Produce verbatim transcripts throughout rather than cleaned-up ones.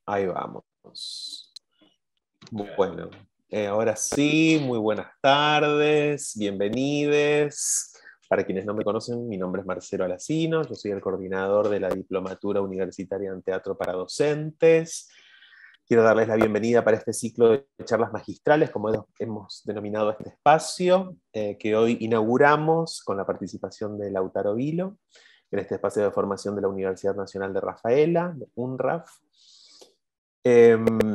Ahí vamos. Bueno, eh, ahora sí, muy buenas tardes, bienvenidos. Para quienes no me conocen, mi nombre es Marcelo Alacino, yo soy el coordinador de la Diplomatura Universitaria en Teatro para Docentes. Quiero darles la bienvenida para este ciclo de charlas magistrales, como hemos denominado este espacio, eh, que hoy inauguramos con la participación de Lautaro Vilo, en este espacio de formación de la Universidad Nacional de Rafaela, de UNRAF. Eh,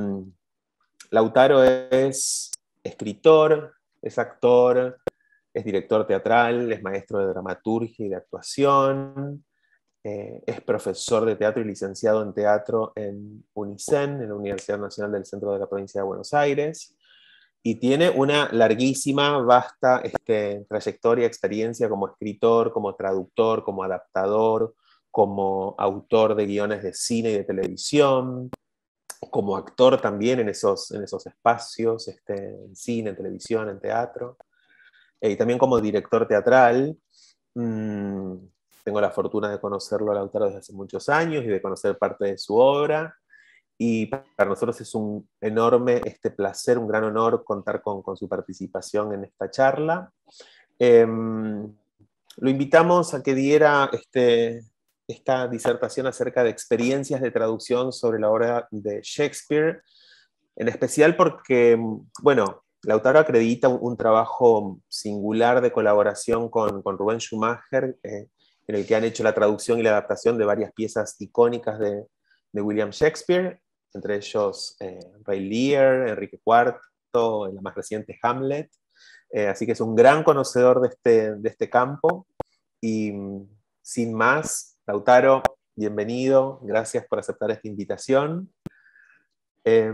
Lautaro es escritor, es actor, es director teatral, es maestro de dramaturgia y de actuación, eh, es profesor de teatro y licenciado en teatro en UNICEN, en la Universidad Nacional del Centro de la Provincia de Buenos Aires, y tiene una larguísima, vasta este, trayectoria, experiencia como escritor, como traductor, como adaptador, como autor de guiones de cine y de televisión, como actor también en esos, en esos espacios, este, en cine, en televisión, en teatro, eh, y también como director teatral. Mm, tengo la fortuna de conocerlo a Lautaro desde hace muchos años y de conocer parte de su obra, y para nosotros es un enorme este placer, un gran honor contar con, con su participación en esta charla. Eh, lo invitamos a que diera este, esta disertación acerca de experiencias de traducción sobre la obra de Shakespeare, en especial porque, bueno, Lautaro acredita un, un trabajo singular de colaboración con, con Rubén Schumacher, eh, en el que han hecho la traducción y la adaptación de varias piezas icónicas de, de William Shakespeare, entre ellos eh, Rey Lear, Enrique cuarto, en la más reciente Hamlet. Eh, así que es un gran conocedor de este, de este campo. Y sin más, Lautaro, bienvenido, gracias por aceptar esta invitación. Eh,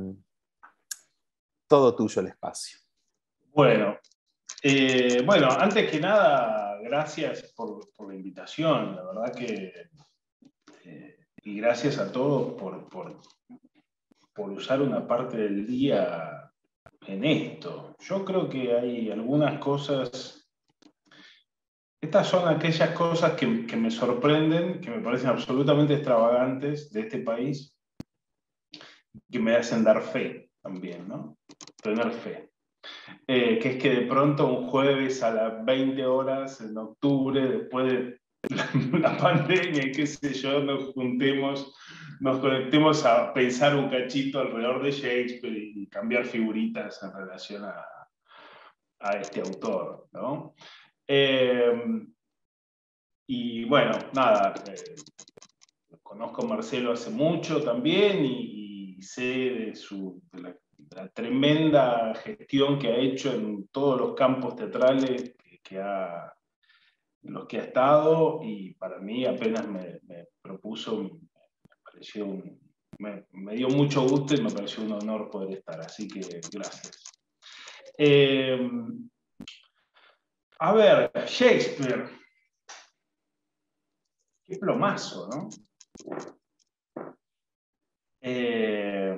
todo tuyo el espacio. Bueno, eh, bueno, antes que nada, gracias por, por la invitación, la verdad que, eh, y gracias a todos por, por, por usar una parte del día en esto. Yo creo que hay algunas cosas, estas son aquellas cosas que, que me sorprenden, que me parecen absolutamente extravagantes de este país, que me hacen dar fe también, ¿no? Tener fe. Eh, que es que de pronto un jueves a las veinte horas en octubre, después de la, la pandemia y qué sé yo, nos juntemos, nos conectemos a pensar un cachito alrededor de Shakespeare y cambiar figuritas en relación a, a este autor, ¿no? Eh, y bueno, nada, eh, conozco a Marcelo hace mucho también y, y sé de, su, de la la tremenda gestión que ha hecho en todos los campos teatrales que, que ha, en los que ha estado, y para mí apenas me, me propuso, me, pareció un, me, me dio mucho gusto y me pareció un honor poder estar, así que gracias. Eh, a ver, Shakespeare. Qué plomazo, ¿no? Eh,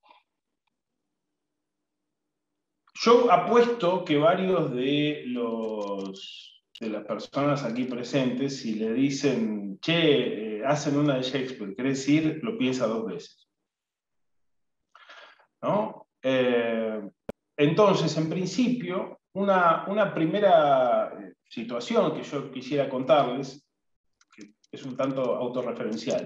Yo apuesto que varios de, los, de las personas aquí presentes, si le dicen, che, eh, hacen una de Shakespeare, ¿querés ir? Lo piensa dos veces. ¿No? Eh, entonces, en principio, una, una primera situación que yo quisiera contarles, que es un tanto autorreferencial,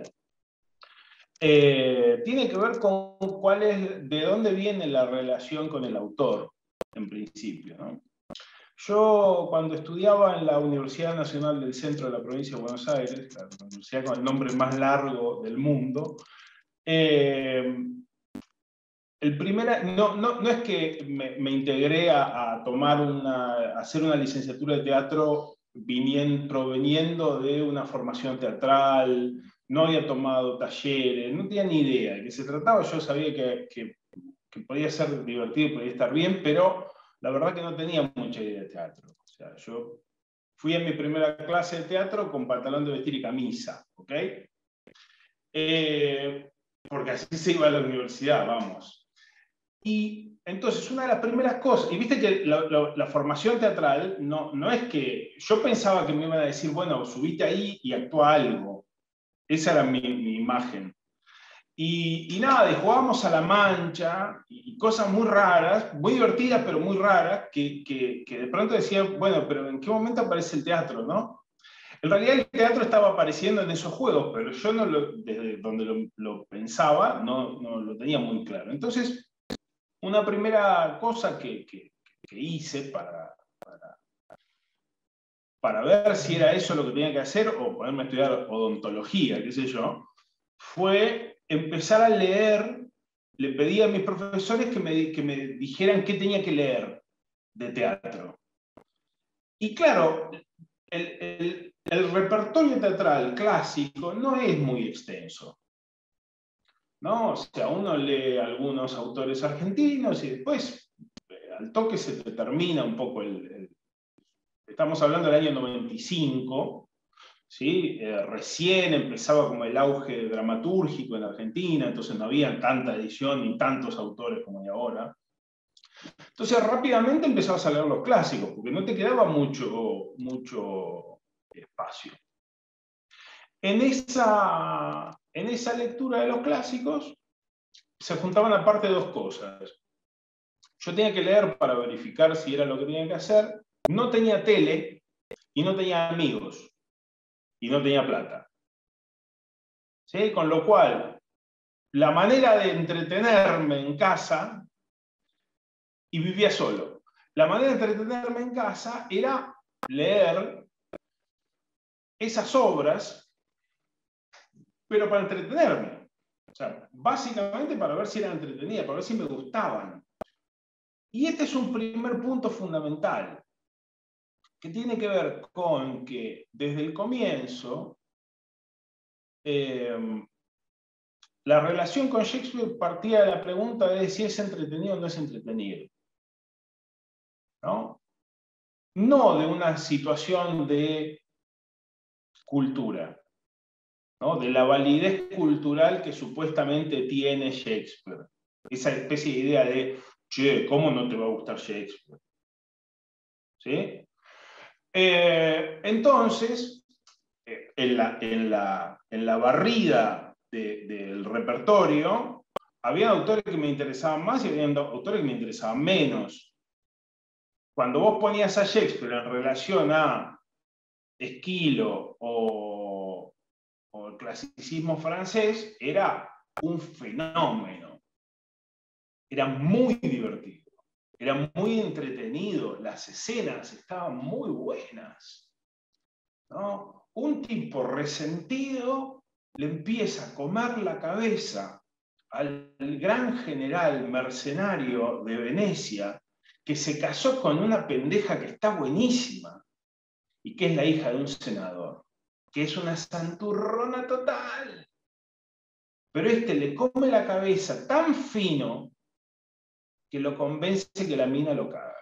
eh, tiene que ver con cuál es, de dónde viene la relación con el autor, en principio, ¿no? Yo, cuando estudiaba en la Universidad Nacional del Centro de la Provincia de Buenos Aires, la universidad con el nombre más largo del mundo, eh, el primer, no, no, no es que me, me integré a, a, tomar una, a hacer una licenciatura de teatro viniendo, proveniendo de una formación teatral, no había tomado talleres, no tenía ni idea de qué se trataba. Yo sabía que, que, que podía ser divertido, podía estar bien, pero la verdad que no tenía mucha idea de teatro. O sea, yo fui a mi primera clase de teatro con pantalón de vestir y camisa, ¿ok? Eh, porque así se iba a la universidad, vamos. Y entonces una de las primeras cosas, y viste que la, la, la formación teatral no, no es que, yo pensaba que me iban a decir, bueno, subite ahí y actúa algo. Esa era mi, mi imagen. Y, y nada, y jugábamos a la mancha y, y cosas muy raras, muy divertidas, pero muy raras, que, que, que de pronto decía, bueno, pero ¿en qué momento aparece el teatro, no? En realidad el teatro estaba apareciendo en esos juegos, pero yo no lo, desde donde lo, lo pensaba no, no lo tenía muy claro. Entonces, una primera cosa que, que, que hice para, para, para ver si era eso lo que tenía que hacer o ponerme a estudiar odontología, qué sé yo, fue empezar a leer. Le pedí a mis profesores que me, que me dijeran qué tenía que leer de teatro. Y claro, el, el, el repertorio teatral clásico no es muy extenso, ¿no? O sea, uno lee algunos autores argentinos y después al toque se te termina un poco el... el estamos hablando del año noventa y cinco, ¿sí? Eh, recién empezaba como el auge dramatúrgico en Argentina, entonces no había tanta edición ni tantos autores como hay ahora. Entonces rápidamente empezabas a leer los clásicos, porque no te quedaba mucho, mucho espacio. En esa, en esa lectura de los clásicos se juntaban aparte dos cosas. Yo tenía que leer para verificar si era lo que tenía que hacer, no tenía tele y no tenía amigos y no tenía plata. ¿Sí? Con lo cual, la manera de entretenerme en casa, y vivía solo, la manera de entretenerme en casa era leer esas obras, pero para entretenerme. O sea, básicamente para ver si eran entretenidas, para ver si me gustaban. Y este es un primer punto fundamental, que tiene que ver con que desde el comienzo eh, la relación con Shakespeare partía de la pregunta de si es entretenido o no es entretenido. ¿No? No de una situación de cultura, ¿no? De la validez cultural que supuestamente tiene Shakespeare. Esa especie de idea de, che, ¿cómo no te va a gustar Shakespeare? ¿Sí? Eh, entonces, en la, en la, en la barrida de, del repertorio, había autores que me interesaban más y había autores que me interesaban menos. Cuando vos ponías a Shakespeare en relación a Esquilo o, o el clasicismo francés, era un fenómeno. Era muy divertido, era muy entretenido, las escenas estaban muy buenas, ¿no? Un tipo resentido le empieza a comer la cabeza al gran general mercenario de Venecia, que se casó con una pendeja que está buenísima y que es la hija de un senador, que es una santurrona total. Pero este le come la cabeza tan fino que lo convence que la mina lo caga.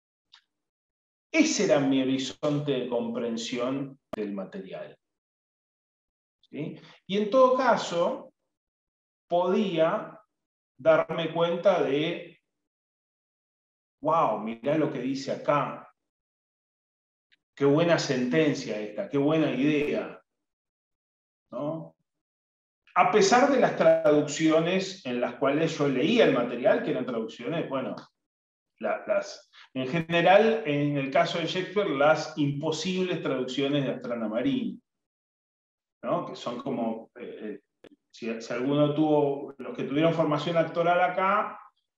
Ese era mi horizonte de comprensión del material. ¿Sí? Y en todo caso, podía darme cuenta de, wow, mirá lo que dice acá, qué buena sentencia esta, qué buena idea, ¿no? A pesar de las traducciones en las cuales yo leía el material, que eran traducciones, bueno, la, las, en general, en el caso de Shakespeare, las imposibles traducciones de Astrana Marín, ¿no? Que son como, eh, si, si alguno tuvo, los que tuvieron formación actoral acá,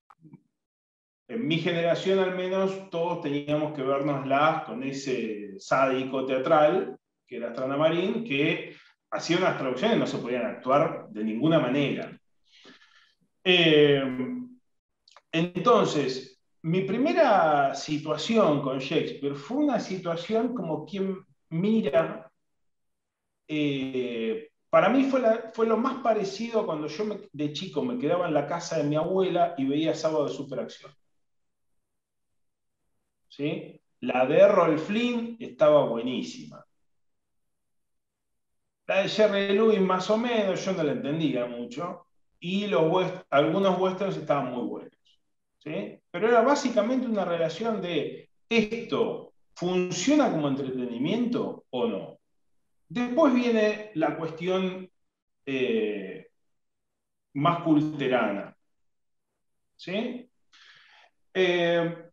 en mi generación al menos, todos teníamos que vernoslas con ese sádico teatral, que era Astrana Marín, que hacía unas traducciones y no se podían actuar de ninguna manera. Eh, entonces, mi primera situación con Shakespeare fue una situación como quien mira, eh, para mí fue, la, fue lo más parecido a cuando yo me, de chico me quedaba en la casa de mi abuela y veía Sábado de Superacción. ¿Sí? La de Errol Flynn estaba buenísima. La de Jerry Lewis más o menos, yo no la entendía mucho, y los west, algunos westerns estaban muy buenos. ¿Sí? Pero era básicamente una relación de esto funciona como entretenimiento o no. Después viene la cuestión eh, más culterana. ¿Sí? Eh,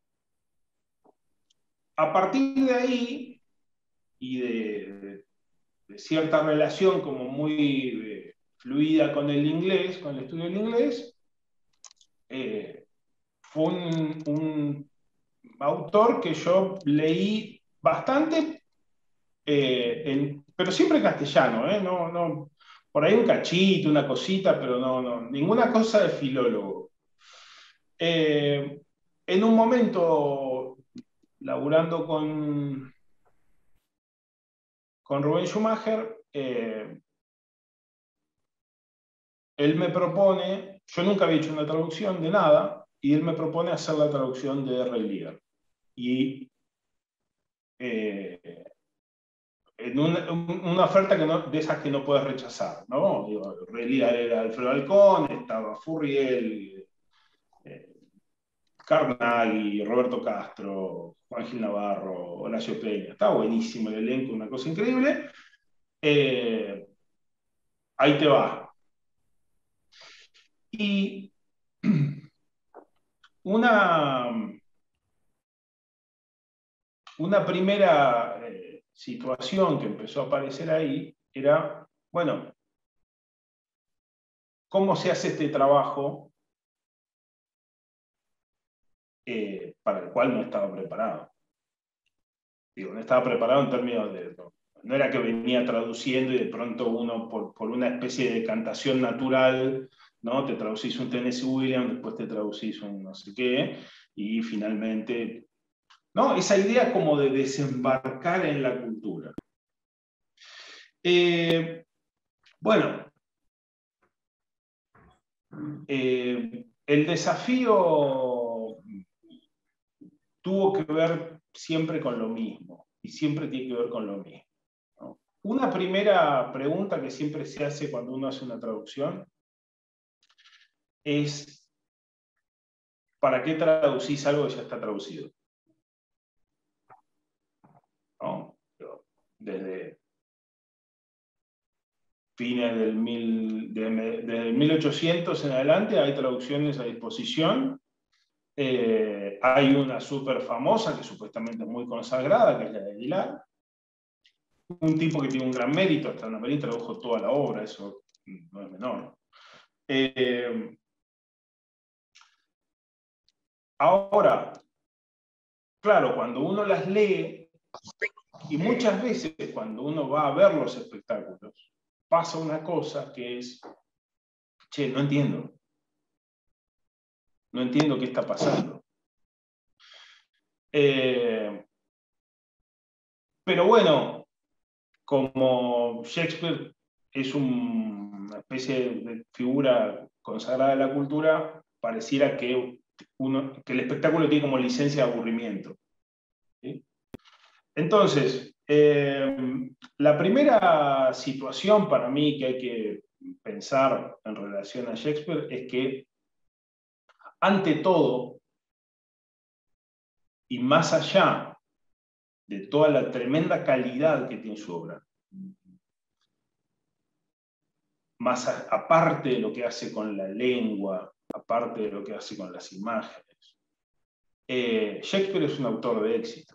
a partir de ahí, y de, de, de cierta relación como muy de, fluida con el inglés, con el estudio del inglés, eh, fue un, un autor que yo leí bastante, eh, en, pero siempre en castellano, ¿eh? No, no, por ahí un cachito, una cosita, pero no, no, ninguna cosa de filólogo. Eh, en un momento, laburando con, con Rubén Schumacher, eh, él me propone, yo nunca había hecho una traducción de nada, y él me propone hacer la traducción de Rey Lear. Y eh, en una, una oferta que no, de esas que no puedes rechazar, ¿no? Digo, Rey Lear era Alfredo Alcón, estaba Furriel, eh, Carnaghi, Roberto Castro, Juan Gil Navarro, Horacio Peña. Estaba buenísimo el elenco, una cosa increíble. Eh, ahí te va. Y una, una primera eh, situación que empezó a aparecer ahí era, bueno, ¿cómo se hace este trabajo eh, para el cual no estaba preparado? Digo, no estaba preparado en términos de... No, no era que venía traduciendo y de pronto uno, por, por una especie de decantación natural, ¿no? Te traducís un Tennessee Williams, después te traducís un no sé qué, y finalmente... ¿No? Esa idea como de desembarcar en la cultura. Eh, bueno, eh, el desafío tuvo que ver siempre con lo mismo, y siempre tiene que ver con lo mismo, ¿no? Una primera pregunta que siempre se hace cuando uno hace una traducción es, ¿para qué traducís algo que ya está traducido? ¿No? Desde fines del mil, de, de mil ochocientos en adelante hay traducciones a disposición. Eh, hay una súper famosa que supuestamente es muy consagrada, que es la de Aguilar. Un tipo que tiene un gran mérito, hasta Ana María tradujo toda la obra, eso no es menor. Eh, ahora, claro, cuando uno las lee, y muchas veces cuando uno va a ver los espectáculos, pasa una cosa que es, che, no entiendo. No entiendo qué está pasando. Eh, pero bueno, como Shakespeare es un, una especie de figura consagrada de la cultura, pareciera que, uno, que el espectáculo tiene como licencia de aburrimiento. ¿Sí? Entonces, eh, la primera situación para mí que hay que pensar en relación a Shakespeare es que, ante todo, y más allá de toda la tremenda calidad que tiene su obra, más a, aparte de lo que hace con la lengua, aparte de lo que hace con las imágenes, eh, Shakespeare es un autor de éxito.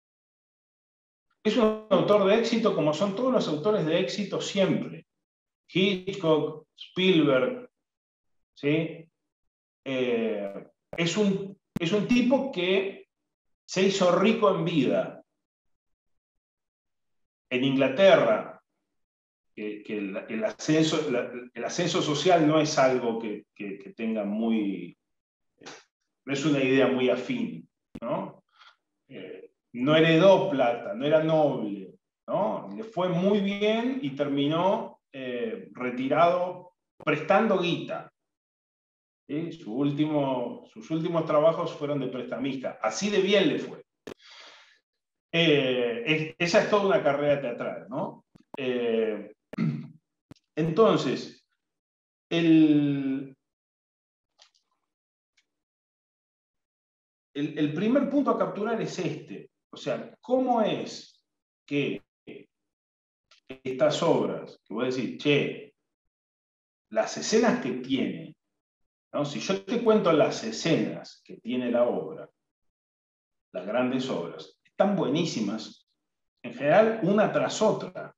Es un autor de éxito como son todos los autores de éxito siempre. Hitchcock, Spielberg, ¿sí? Eh, es, un, es un tipo que se hizo rico en vida. En Inglaterra, que, que el, el, ascenso, la, el ascenso social no es algo que, que, que tenga muy... no es una idea muy afín, ¿no? Eh, no heredó plata, no era noble, ¿no? Le fue muy bien y terminó eh, retirado prestando guita. ¿Sí? Su último, sus últimos trabajos fueron de prestamista. Así de bien le fue. Eh, es, esa es toda una carrera teatral, ¿no? Eh, entonces, el, el, el primer punto a capturar es este. O sea, ¿cómo es que estas obras, que voy a decir, che, las escenas que tiene, ¿no? Si yo te cuento las escenas que tiene la obra, las grandes obras, están buenísimas, en general, una tras otra.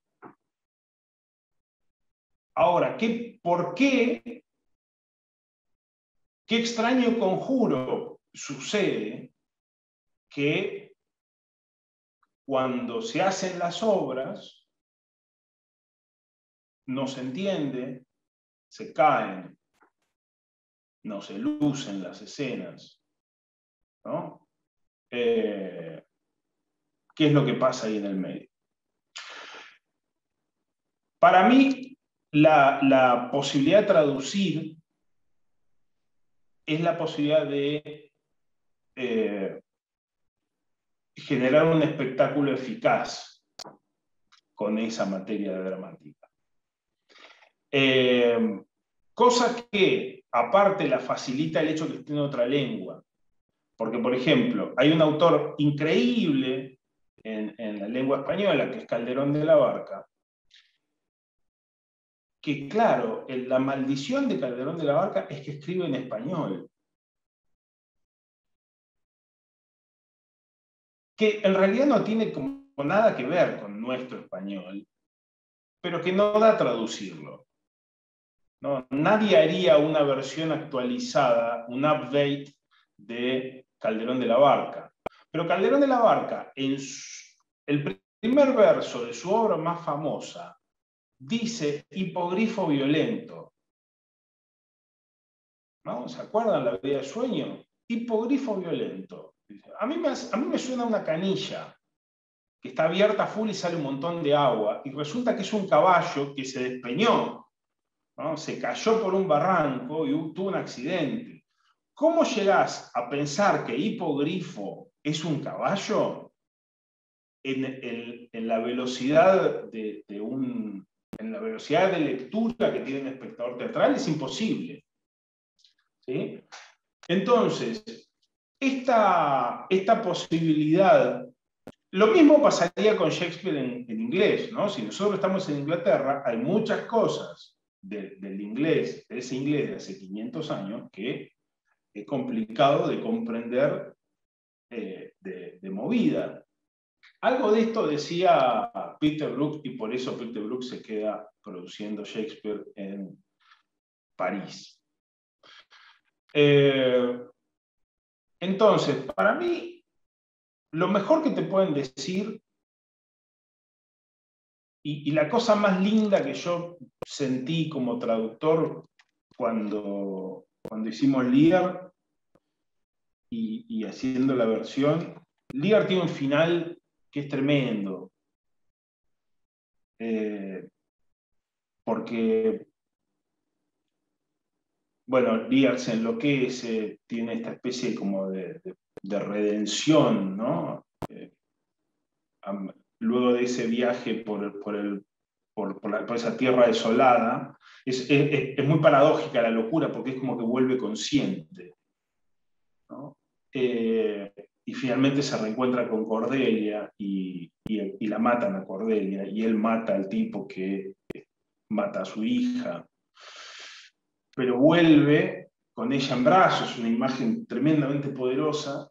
Ahora, ¿qué, ¿por qué? ¿Qué extraño conjuro sucede que cuando se hacen las obras no se entiende, se caen, no se lucen las escenas, ¿no? Eh, ¿Qué es lo que pasa ahí en el medio? Para mí, la, la posibilidad de traducir es la posibilidad de eh, generar un espectáculo eficaz con esa materia dramática. Eh, cosa que, aparte, la facilita el hecho que esté en otra lengua. Porque, por ejemplo, hay un autor increíble en, en la lengua española, que es Calderón de la Barca, que, claro, la maldición de Calderón de la Barca es que escribe en español. Que en realidad no tiene como nada que ver con nuestro español, pero que no da a traducirlo, ¿no? Nadie haría una versión actualizada, un update de Calderón de la Barca. Pero Calderón de la Barca, en su, el primer verso de su obra más famosa, dice hipogrifo violento, ¿no? ¿Se acuerdan la vida de sueño? Hipogrifo violento. A mí me, a mí me suena una canilla que está abierta full y sale un montón de agua, y resulta que es un caballo que se despeñó, ¿no? Se cayó por un barranco y tuvo un accidente. ¿Cómo llegás a pensar que hipogrifo es un caballo en, en, en la velocidad de, de un, en la velocidad de lectura que tiene un espectador teatral? Es imposible, ¿sí? Entonces, esta, esta posibilidad. Lo mismo pasaría con Shakespeare en, en inglés, ¿no? Si nosotros estamos en Inglaterra, hay muchas cosas de, del inglés, de ese inglés de hace quinientos años, que es complicado de comprender eh, de, de movida. Algo de esto decía Peter Brook, y por eso Peter Brook se queda produciendo Shakespeare en París. Eh, entonces, para mí, lo mejor que te pueden decir, y, y la cosa más linda que yo sentí como traductor cuando, cuando hicimos Lear y, y haciendo la versión, Lear tiene un final que es tremendo. Eh, porque, bueno, Lear se enloquece, tiene esta especie como de, de, de redención, ¿no? Eh, luego de ese viaje por, por, el, por, por, la, por esa tierra desolada, es, es, es muy paradójica la locura, porque es como que vuelve consciente, ¿no? Eh, y finalmente se reencuentra con Cordelia y, y, y la matan a Cordelia, y él mata al tipo que mata a su hija, pero vuelve con ella en brazos, una imagen tremendamente poderosa.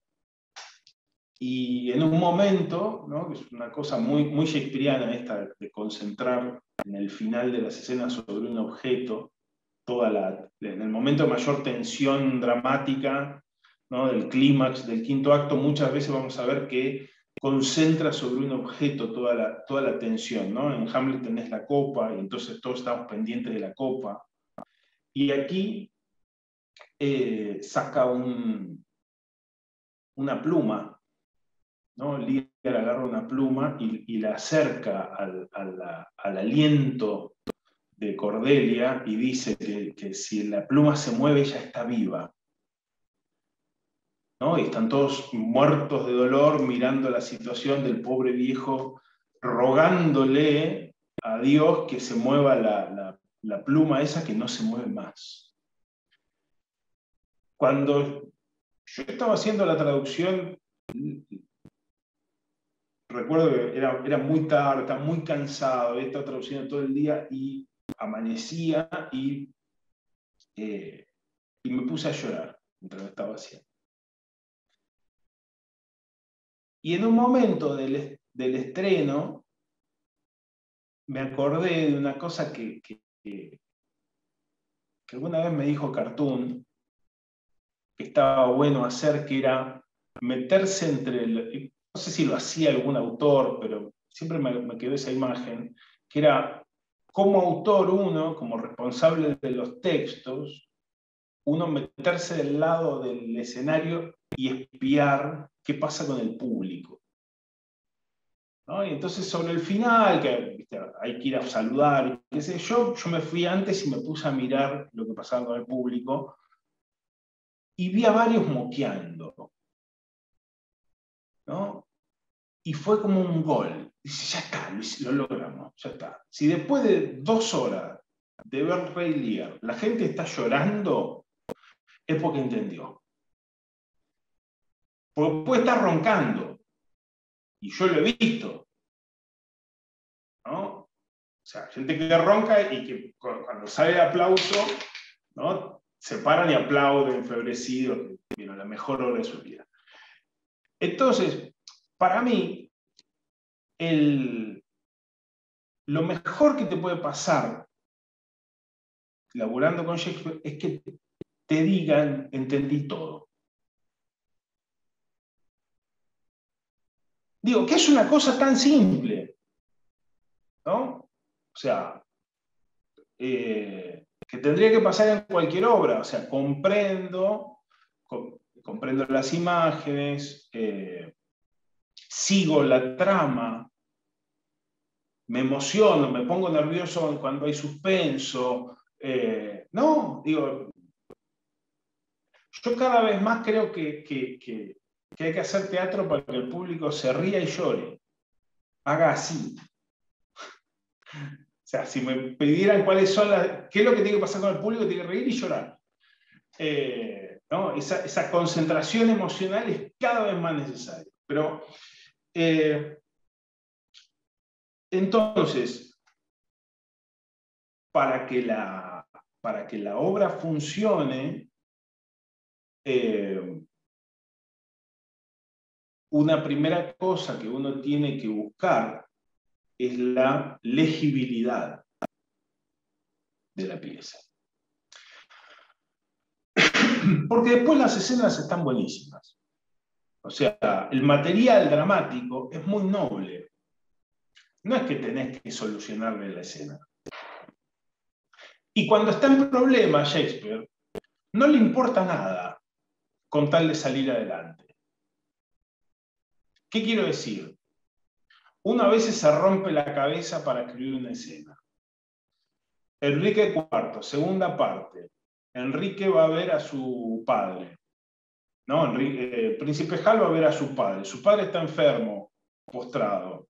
Y en un momento, ¿no? Que es una cosa muy, muy shakespeariana esta de concentrar en el final de las escenas sobre un objeto, toda la, en el momento de mayor tensión dramática, ¿no? Del clímax del quinto acto, muchas veces vamos a ver que concentra sobre un objeto toda la, toda la tensión, ¿no? En Hamlet tenés la copa, y entonces todos estamos pendientes de la copa. Y aquí eh, saca un, una pluma, ¿no? Lear agarra una pluma y, y la acerca al, al, al aliento de Cordelia y dice que, que si la pluma se mueve, ella está viva, ¿no? Y están todos muertos de dolor mirando la situación del pobre viejo, rogándole a Dios que se mueva la, la, la pluma esa que no se mueve más. Cuando yo estaba haciendo la traducción, recuerdo que era, era muy tarde, estaba muy cansado, había estado traduciendo todo el día y amanecía y eh, y me puse a llorar mientras lo estaba haciendo. Y en un momento del, del estreno, me acordé de una cosa que, que, que, que alguna vez me dijo Cartoon, que estaba bueno hacer, que era meterse entre el... No sé si lo hacía algún autor, pero siempre me, me quedó esa imagen, que era como autor uno, como responsable de los textos, uno meterse del lado del escenario y espiar qué pasa con el público, ¿no? Y entonces sobre el final, que ¿viste? Hay que ir a saludar, qué sé yo, yo me fui antes y me puse a mirar lo que pasaba con el público y vi a varios moqueando, ¿no? Y fue como un gol. Dice, ya está, lo, lo logramos, ya está. Si después de dos horas de ver Rey Lear la gente está llorando, es porque entendió. Porque puede estar roncando, y yo lo he visto, ¿no? O sea, gente que ronca y que cuando sale el aplauso, ¿no? Se paran y aplauden enfebrecidos, que vieron la mejor hora de su vida. Entonces, para mí, el, lo mejor que te puede pasar laburando con Shakespeare es que te digan, entendí todo. Digo, que es una cosa tan simple, ¿no? O sea, eh, que tendría que pasar en cualquier obra. O sea, comprendo, com, comprendo las imágenes, eh, sigo la trama, me emociono, me pongo nervioso cuando hay suspenso. Eh, no, digo, yo cada vez más creo que, que, que, que hay que hacer teatro para que el público se ría y llore. Haga así. O sea, si me pidieran cuáles son las... ¿Qué es lo que tiene que pasar con el público? Tiene que reír y llorar. Eh, ¿no? esa, esa concentración emocional es cada vez más necesaria. Pero, eh, entonces, para que la, para que la obra funcione, eh, una primera cosa que uno tiene que buscar es la legibilidad de la pieza. Porque después las escenas están buenísimas. O sea, el material dramático es muy noble. No es que tenés que solucionarle la escena. Y cuando está en problema Shakespeare, no le importa nada con tal de salir adelante. ¿Qué quiero decir? Uno a veces se rompe la cabeza para escribir una escena. Enrique cuarto, segunda parte. Enrique va a ver a su padre. ¿No? Enrique, eh, Príncipe Hal va a ver a su padre. Su padre está enfermo, postrado.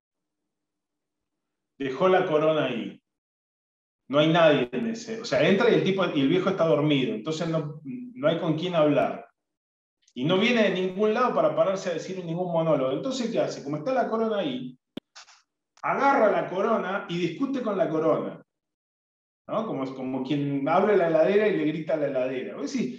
Dejó la corona ahí. No hay nadie en ese. O sea, entra y el, tipo, y el viejo está dormido. Entonces no, no hay con quién hablar. Y no viene de ningún lado para pararse a decir ningún monólogo. Entonces, ¿qué hace? Como está la corona ahí, agarra la corona y discute con la corona, ¿no? Como, como quien abre la heladera y le grita a la heladera. Es decir,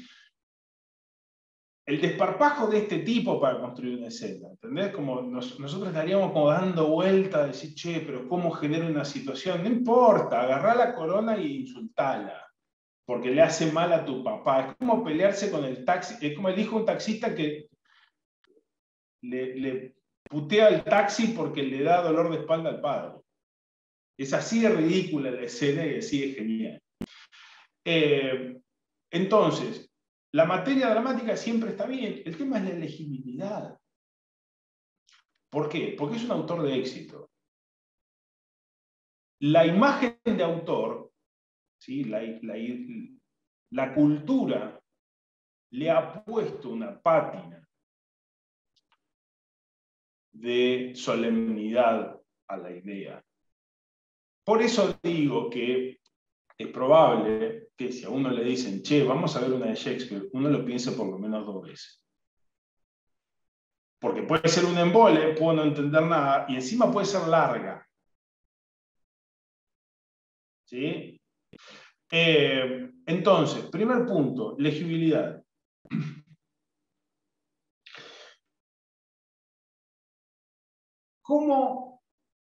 el desparpajo de este tipo para construir una escena, ¿entendés? Como nos, nosotros estaríamos como dando vuelta, decir, che, pero ¿cómo genera una situación? No importa, agarrá la corona y insultala, porque le hace mal a tu papá. Es como pelearse con el taxi, es como el hijo de un taxista que le, le putea al taxi porque le da dolor de espalda al padre. Es así de ridícula la escena y así de genial. Eh, entonces, la materia dramática siempre está bien. El tema es la legibilidad. ¿Por qué? Porque es un autor de éxito. La imagen de autor, ¿sí? la, la, la cultura le ha puesto una pátina de solemnidad a la idea. Por eso digo que es probable que si a uno le dicen, che, vamos a ver una de Shakespeare, uno lo piense por lo menos dos veces. Porque puede ser un embole, puedo no entender nada, y encima puede ser larga. ¿Sí? Eh, entonces, primer punto, legibilidad. ¿Cómo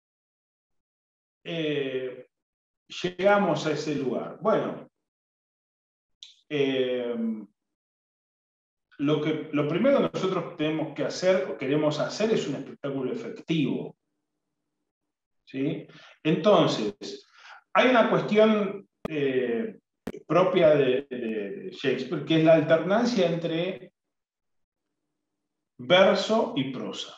eh, llegamos a ese lugar? Bueno, eh, lo, que, lo primero que nosotros tenemos que hacer o queremos hacer es un espectáculo efectivo. ¿Sí? Entonces, hay una cuestión eh, propia de, de Shakespeare, que es la alternancia entre verso y prosa,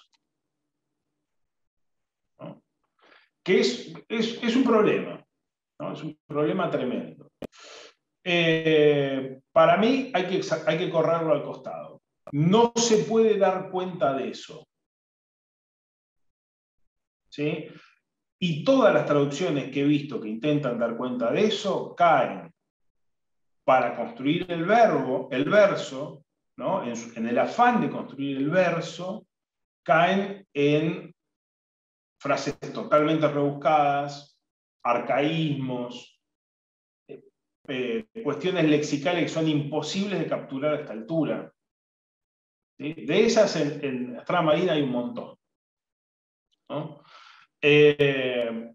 ¿no? Que es, es, es un problema, ¿no? Es un problema tremendo. Eh, para mí hay que, hay que correrlo al costado. No se puede dar cuenta de eso. ¿Sí? Y todas las traducciones que he visto que intentan dar cuenta de eso caen para construir el verbo, el verso, ¿no? en, en el afán de construir el verso, caen en frases totalmente rebuscadas, arcaísmos, eh, cuestiones lexicales que son imposibles de capturar a esta altura. ¿Sí? De esas en, en Estrada Marina hay un montón, ¿no? Eh,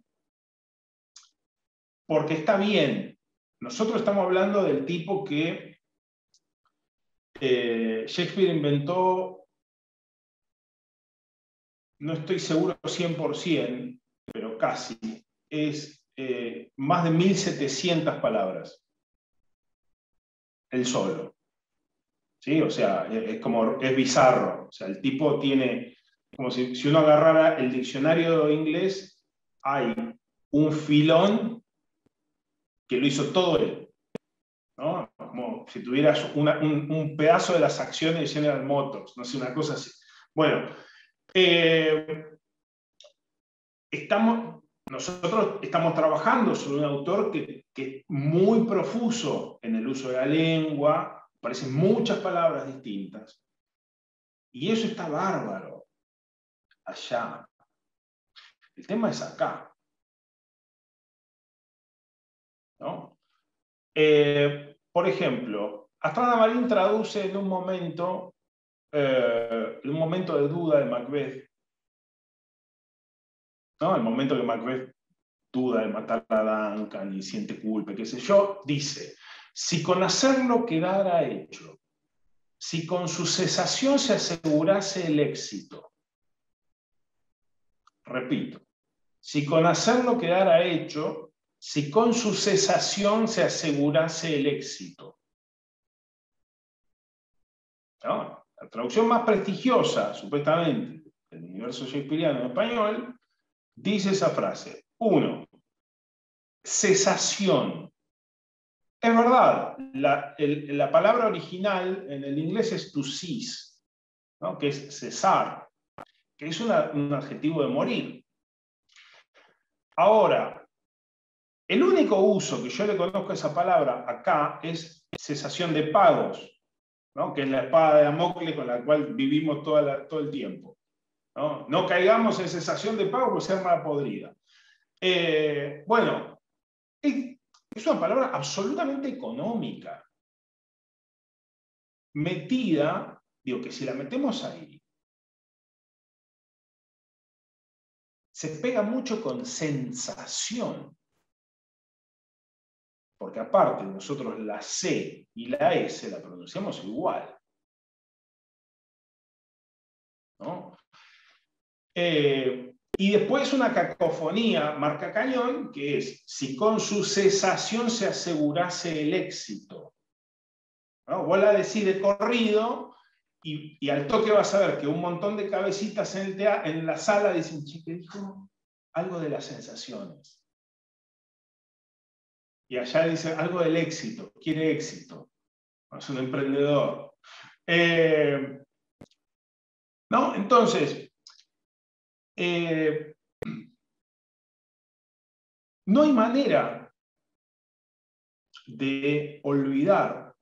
porque está bien. Nosotros estamos hablando del tipo que eh, Shakespeare inventó, no estoy seguro cien por ciento, pero casi, es eh, más de mil setecientas palabras. El solo. ¿Sí? O sea, es como, es bizarro. O sea, el tipo tiene, como si, si uno agarrara el diccionario inglés, hay un filón que lo hizo todo él, ¿no? Como si tuvieras una, un, un pedazo de las acciones de General Motors, no sé, una cosa así. Bueno, eh, estamos, nosotros estamos trabajando sobre un autor que, que es muy profuso en el uso de la lengua, aparecen muchas palabras distintas, y eso está bárbaro allá. El tema es acá, ¿no? Eh, por ejemplo, Astrada Marín traduce en un momento, eh, en un momento de duda de Macbeth, ¿no? El momento que Macbeth duda de matar a Duncan y siente culpa, qué sé yo, dice: si con hacerlo quedara hecho, si con su cesación se asegurase el éxito. Repito, si con hacerlo quedara hecho, si con su cesación se asegurase el éxito. ¿No? La traducción más prestigiosa, supuestamente, del universo shakespeariano en español, dice esa frase. Uno, cesación. Es verdad, la, el, la palabra original en el inglés es to cease, ¿no? Que es cesar, que es una, un adjetivo de morir. Ahora, el único uso que yo le conozco a esa palabra acá es cesación de pagos, ¿no? Que es la espada de Damocles con la cual vivimos toda la, todo el tiempo. ¿No? No caigamos en cesación de pago por ser mala podrida. Eh, bueno, es, es una palabra absolutamente económica. Metida, digo que si la metemos ahí, se pega mucho con sensación. Porque aparte nosotros la C y la S la pronunciamos igual. ¿No? Eh, y después una cacofonía marca cañón, que es: si con su cesación se asegurase el éxito. ¿No? Vos la decís de corrido y, y al toque vas a ver que un montón de cabecitas en, el tea, en la sala dicen: chique, dijo algo de las sensaciones. Y allá dice algo del éxito, quiere éxito. Es un emprendedor. Eh, ¿no? Entonces, eh, no hay manera de olvidar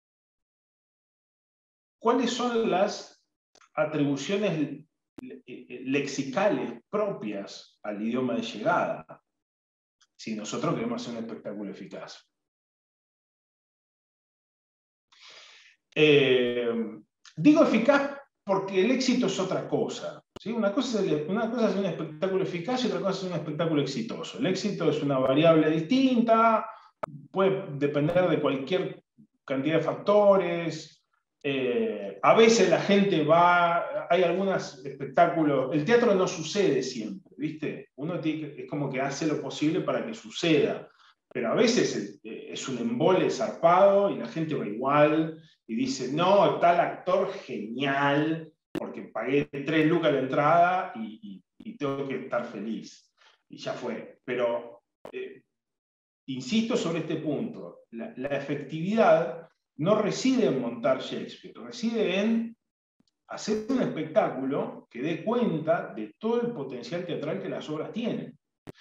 cuáles son las atribuciones lexicales propias al idioma de llegada, si nosotros queremos hacer un espectáculo eficaz. Eh, digo eficaz porque el éxito es otra cosa. ¿Sí? Una, cosa es el, una cosa es un espectáculo eficaz y otra cosa es un espectáculo exitoso. El éxito es una variable distinta, puede depender de cualquier cantidad de factores. Eh, a veces la gente va, hay algunos espectáculos, el teatro no sucede siempre, ¿viste? Uno tiene que, es como que hace lo posible para que suceda, pero a veces es, es un embole zarpado y la gente va igual y dice, no, tal actor genial, porque pagué tres lucas de entrada y, y, y tengo que estar feliz. Y ya fue. Pero eh, insisto sobre este punto, la, la efectividad no reside en montar Shakespeare, reside en hacer un espectáculo que dé cuenta de todo el potencial teatral que las obras tienen.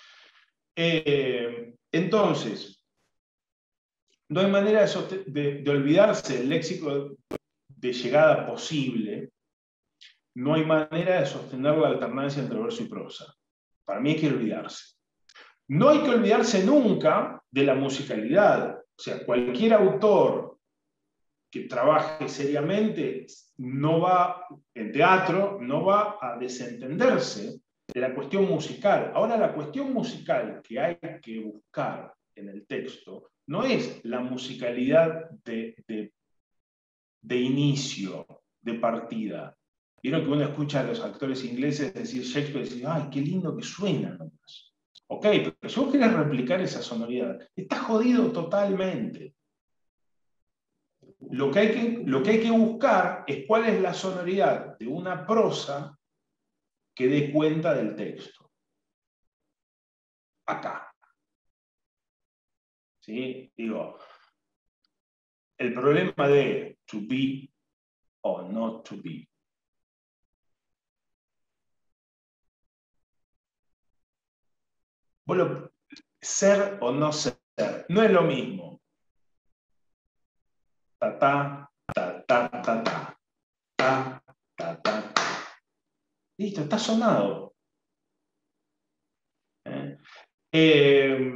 Eh, entonces, no hay manera de, de, de olvidarse del léxico de llegada posible, no hay manera de sostener la alternancia entre verso y prosa. Para mí hay que olvidarse. No hay que olvidarse nunca de la musicalidad. O sea, cualquier autor que trabaje seriamente no va, en teatro, no va a desentenderse de la cuestión musical. Ahora, la cuestión musical que hay que buscar en el texto no es la musicalidad de, de, de inicio, de partida. Vieron que uno escucha a los actores ingleses decir Shakespeare y decir, ¡ay, qué lindo que suena! Nomás. Ok, pero si vos querés replicar esa sonoridad, está jodido totalmente. Lo que, hay que, lo que hay que buscar es cuál es la sonoridad de una prosa que dé cuenta del texto. Acá. ¿Sí? Digo, el problema de to be o not to be. Bueno, ser o no ser, no es lo mismo. Ta, ta, ta, ta, ta, ta, ta, ta, ta, ta. Listo, está sonado. ¿Eh? Eh,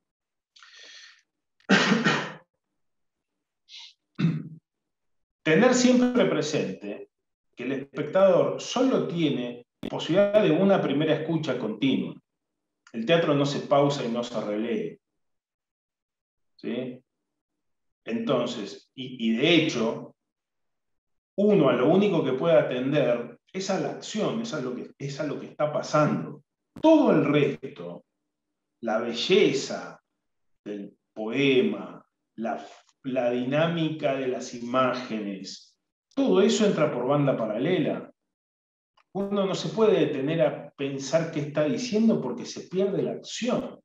tener siempre presente que el espectador solo tiene posibilidad de una primera escucha continua. El teatro no se pausa y no se relee. ¿Sí? Entonces, y, y de hecho, uno a lo único que puede atender es a la acción, es a lo que, es a lo que está pasando. Todo el resto, la belleza del poema, la, la dinámica de las imágenes, todo eso entra por banda paralela. Uno no se puede detener a pensar qué está diciendo porque se pierde la acción.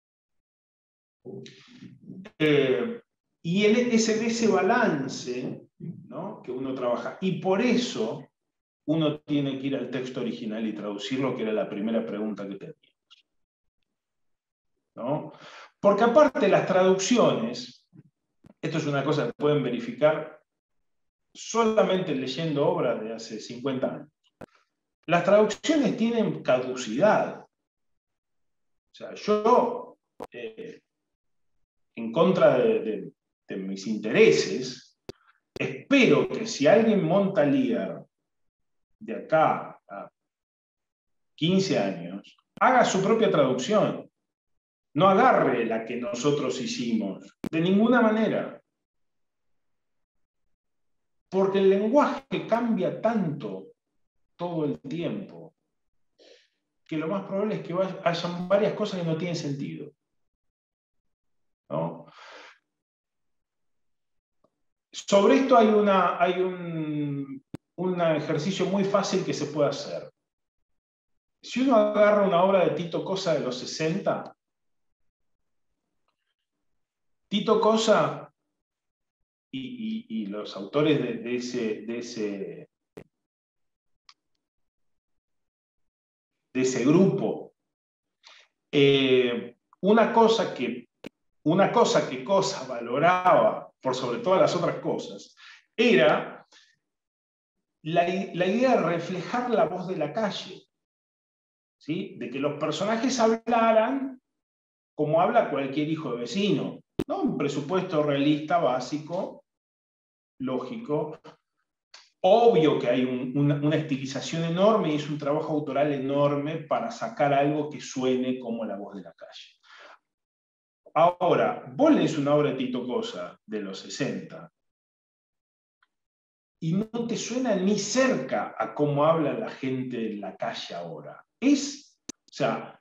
Eh, y en ese, ese balance, ¿no?, que uno trabaja. Y por eso uno tiene que ir al texto original y traducirlo, que era la primera pregunta que teníamos, ¿no? Porque aparte las traducciones, esto es una cosa que pueden verificar solamente leyendo obras de hace cincuenta años. Las traducciones tienen caducidad. O sea, yo, eh, en contra de, de, de mis intereses, espero que si alguien monta Lear de acá a quince años, haga su propia traducción. No agarre la que nosotros hicimos, de ninguna manera. Porque el lenguaje cambia tanto todo el tiempo que lo más probable es que hayan varias cosas que no tienen sentido, ¿no? Sobre esto hay, una, hay un, un ejercicio muy fácil que se puede hacer. Si uno agarra una obra de Tito Cosa de los sesenta, Tito Cosa y, y, y los autores de, de, ese, de, ese, de ese grupo, eh, una cosa que una cosa que Cosa valoraba por sobre todas las otras cosas era la, la idea de reflejar la voz de la calle, ¿sí? De que los personajes hablaran como habla cualquier hijo de vecino, ¿no? Un presupuesto realista básico, lógico. Obvio que hay un, una, una estilización enorme y es un trabajo autoral enorme para sacar algo que suene como La Voz de la Calle. Ahora, vos lees una obra de Tito Cosa de los sesenta y no te suena ni cerca a cómo habla la gente en la calle ahora. Es, o sea,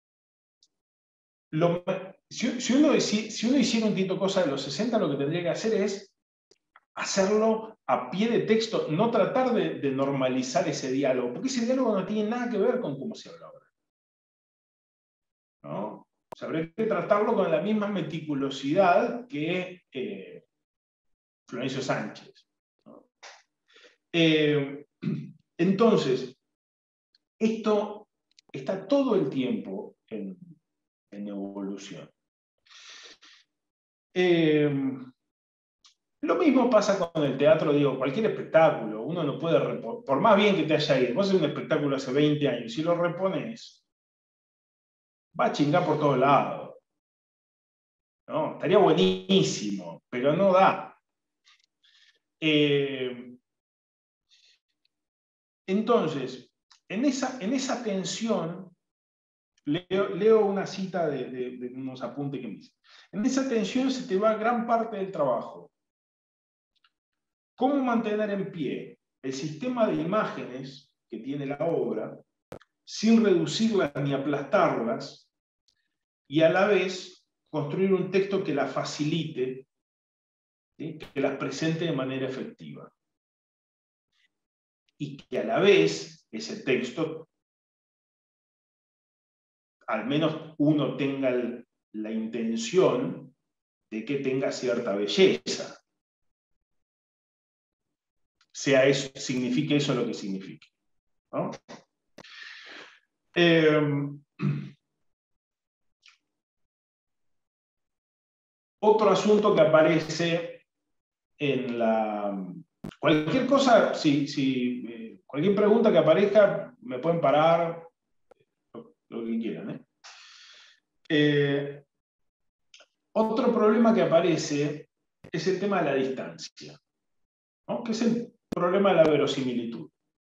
lo, si, si, uno, si, si uno hiciera un Tito Cosa de los sesenta, lo que tendría que hacer es hacerlo a pie de texto, no tratar de, de normalizar ese diálogo, porque ese diálogo no tiene nada que ver con cómo se habla ahora, ¿no? O sea, habría que tratarlo con la misma meticulosidad que eh, Florencio Sánchez, ¿no? Eh, entonces, esto está todo el tiempo en, en evolución. Eh, Lo mismo pasa con el teatro, digo, cualquier espectáculo, uno no puede, por más bien que te haya ido, vos haces un espectáculo hace veinte años, si lo repones, va a chingar por todos lados, ¿no? Estaría buenísimo, pero no da. Eh, entonces, en esa, en esa tensión, leo, leo una cita de, de, de unos apuntes que me hice. En esa tensión se te va gran parte del trabajo. ¿Cómo mantener en pie el sistema de imágenes que tiene la obra sin reducirlas ni aplastarlas y a la vez construir un texto que las facilite, ¿sí? Que las presente de manera efectiva? Y que a la vez ese texto, al menos uno tenga el, la intención de que tenga cierta belleza. Sea eso, signifique eso lo que signifique, ¿no? Eh, otro asunto que aparece en la... Cualquier cosa, si, si, eh, cualquier pregunta que aparezca, me pueden parar, lo, lo que quieran, ¿eh? Eh, otro problema que aparece es el tema de la distancia, ¿no? Que es el problema de la verosimilitud.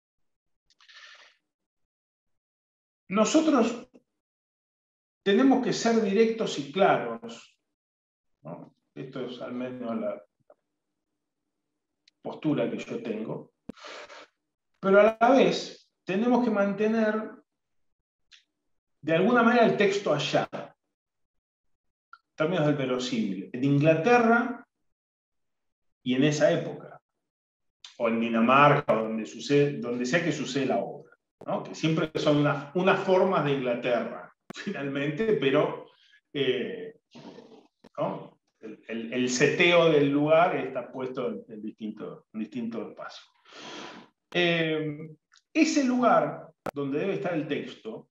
Nosotros tenemos que ser directos y claros, ¿no? Esto es al menos la postura que yo tengo, pero a la vez tenemos que mantener de alguna manera el texto allá, en términos del verosímil, en Inglaterra y en esa época, o en Dinamarca, o donde, sucede, donde sea que sucede la obra, ¿no? Que siempre son unas, unas formas de Inglaterra, finalmente, pero eh, ¿no? el, el, el seteo del lugar está puesto en, en distintos en distinto espacios. Eh, ese lugar donde debe estar el texto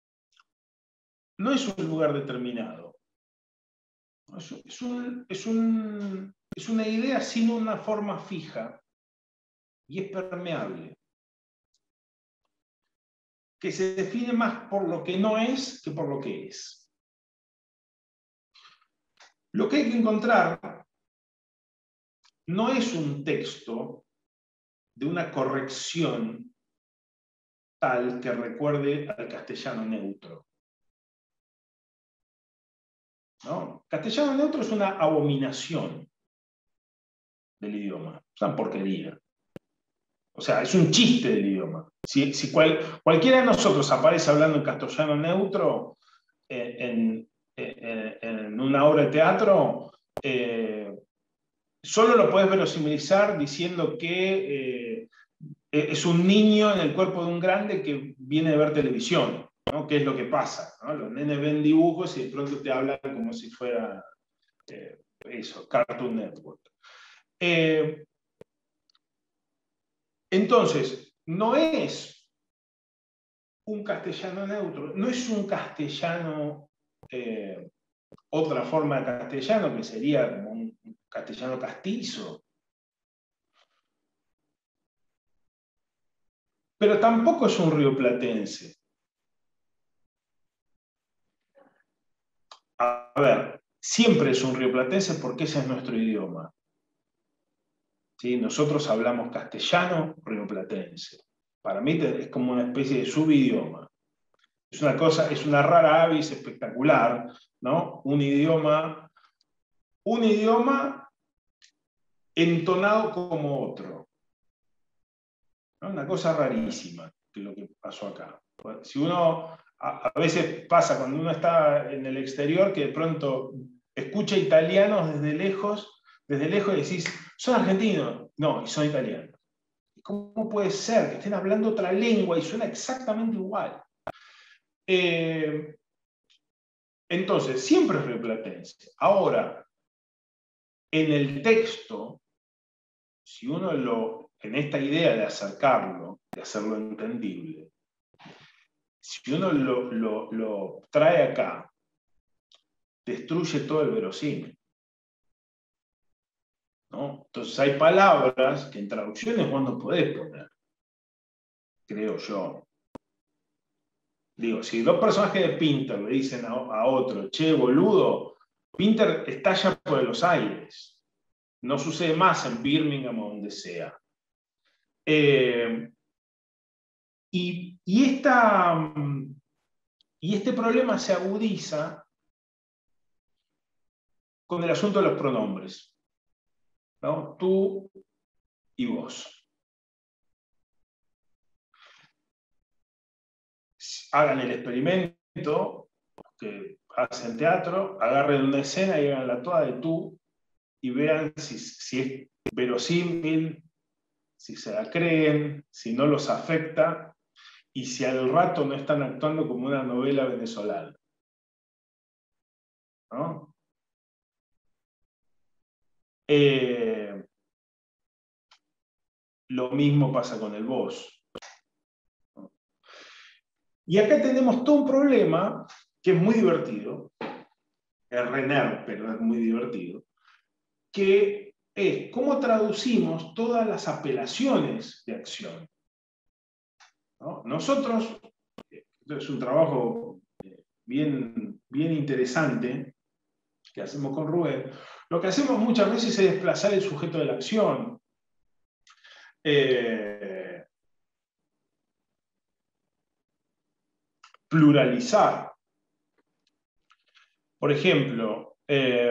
no es un lugar determinado. Es, es, un, es, un, es una idea sin una forma fija y es permeable, que se define más por lo que no es que por lo que es. Lo que hay que encontrar no es un texto de una corrección tal que recuerde al castellano neutro, ¿no? Castellano neutro es una abominación del idioma, es una porquería. O sea, es un chiste del idioma. Si, si cual, cualquiera de nosotros aparece hablando en castellano neutro eh, en, en, en una obra de teatro, eh, solo lo puedes verosimilizar diciendo que eh, es un niño en el cuerpo de un grande que viene de ver televisión, ¿no? ¿Qué es lo que pasa? ¿No? Los nenes ven dibujos y de pronto te hablan como si fuera eh, eso, Cartoon Network. Eh, entonces, no es un castellano neutro, no es un castellano, eh, otra forma de castellano que sería como un castellano castizo. Pero tampoco es un rioplatense. A ver, siempre es un rioplatense porque ese es nuestro idioma. ¿sí? Nosotros hablamos castellano rioplatense. Para mí es como una especie de subidioma. Es una cosa, es una rara avis espectacular, ¿no? Un idioma, un idioma entonado como otro, ¿no? Una cosa rarísima, que es lo que pasó acá. Si uno, a, a veces pasa cuando uno está en el exterior, que de pronto escucha italianos desde lejos, desde lejos y decís, ¿son argentinos? No, y son italianos. ¿Cómo puede ser que estén hablando otra lengua y suena exactamente igual? Eh, entonces, siempre es rioplatense. Ahora, en el texto, si uno lo, en esta idea de acercarlo, de hacerlo entendible, si uno lo, lo, lo trae acá, destruye todo el verosímil, ¿no? Entonces hay palabras que en traducciones vos no podés poner, creo yo. Digo, si dos personajes de Pinter le dicen a, a otro, che, boludo, Pinter estalla por los aires. No sucede más en Birmingham o donde sea. Eh, y, y, esta, y este problema se agudiza con el asunto de los pronombres, ¿no? Tú y vos. Hagan el experimento que hacen teatro, agarren una escena y hagan la toda de tú y vean si, si es verosímil, si se la creen, si no los afecta y si al rato no están actuando como una novela venezolana, ¿no? Eh, lo mismo pasa con el vos. Y acá tenemos todo un problema que es muy divertido, es Renner, pero es muy divertido, que es cómo traducimos todas las apelaciones de acción, ¿no? Nosotros, esto es un trabajo bien, bien interesante que hacemos con Rubén, lo que hacemos muchas veces es desplazar el sujeto de la acción. Eh, pluralizar. Por ejemplo, eh,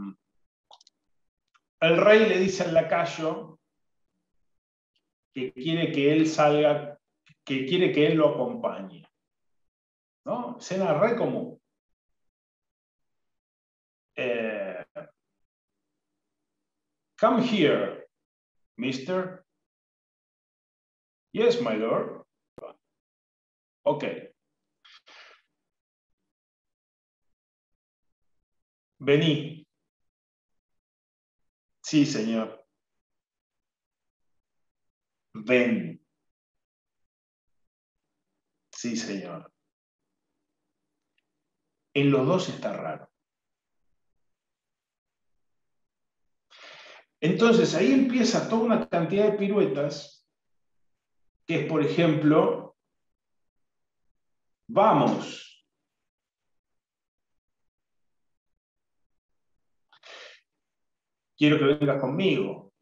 el rey le dice al lacayo que quiere que él salga, que quiere que él lo acompañe, ¿no? Escena re común. Eh, Come here, mister. Yes, my lord. Ok. Vení. Sí, señor. Ven. Sí, señor. En los dos está raro. Entonces ahí empieza toda una cantidad de piruetas, que es, por ejemplo, vamos. Quiero que vengas conmigo.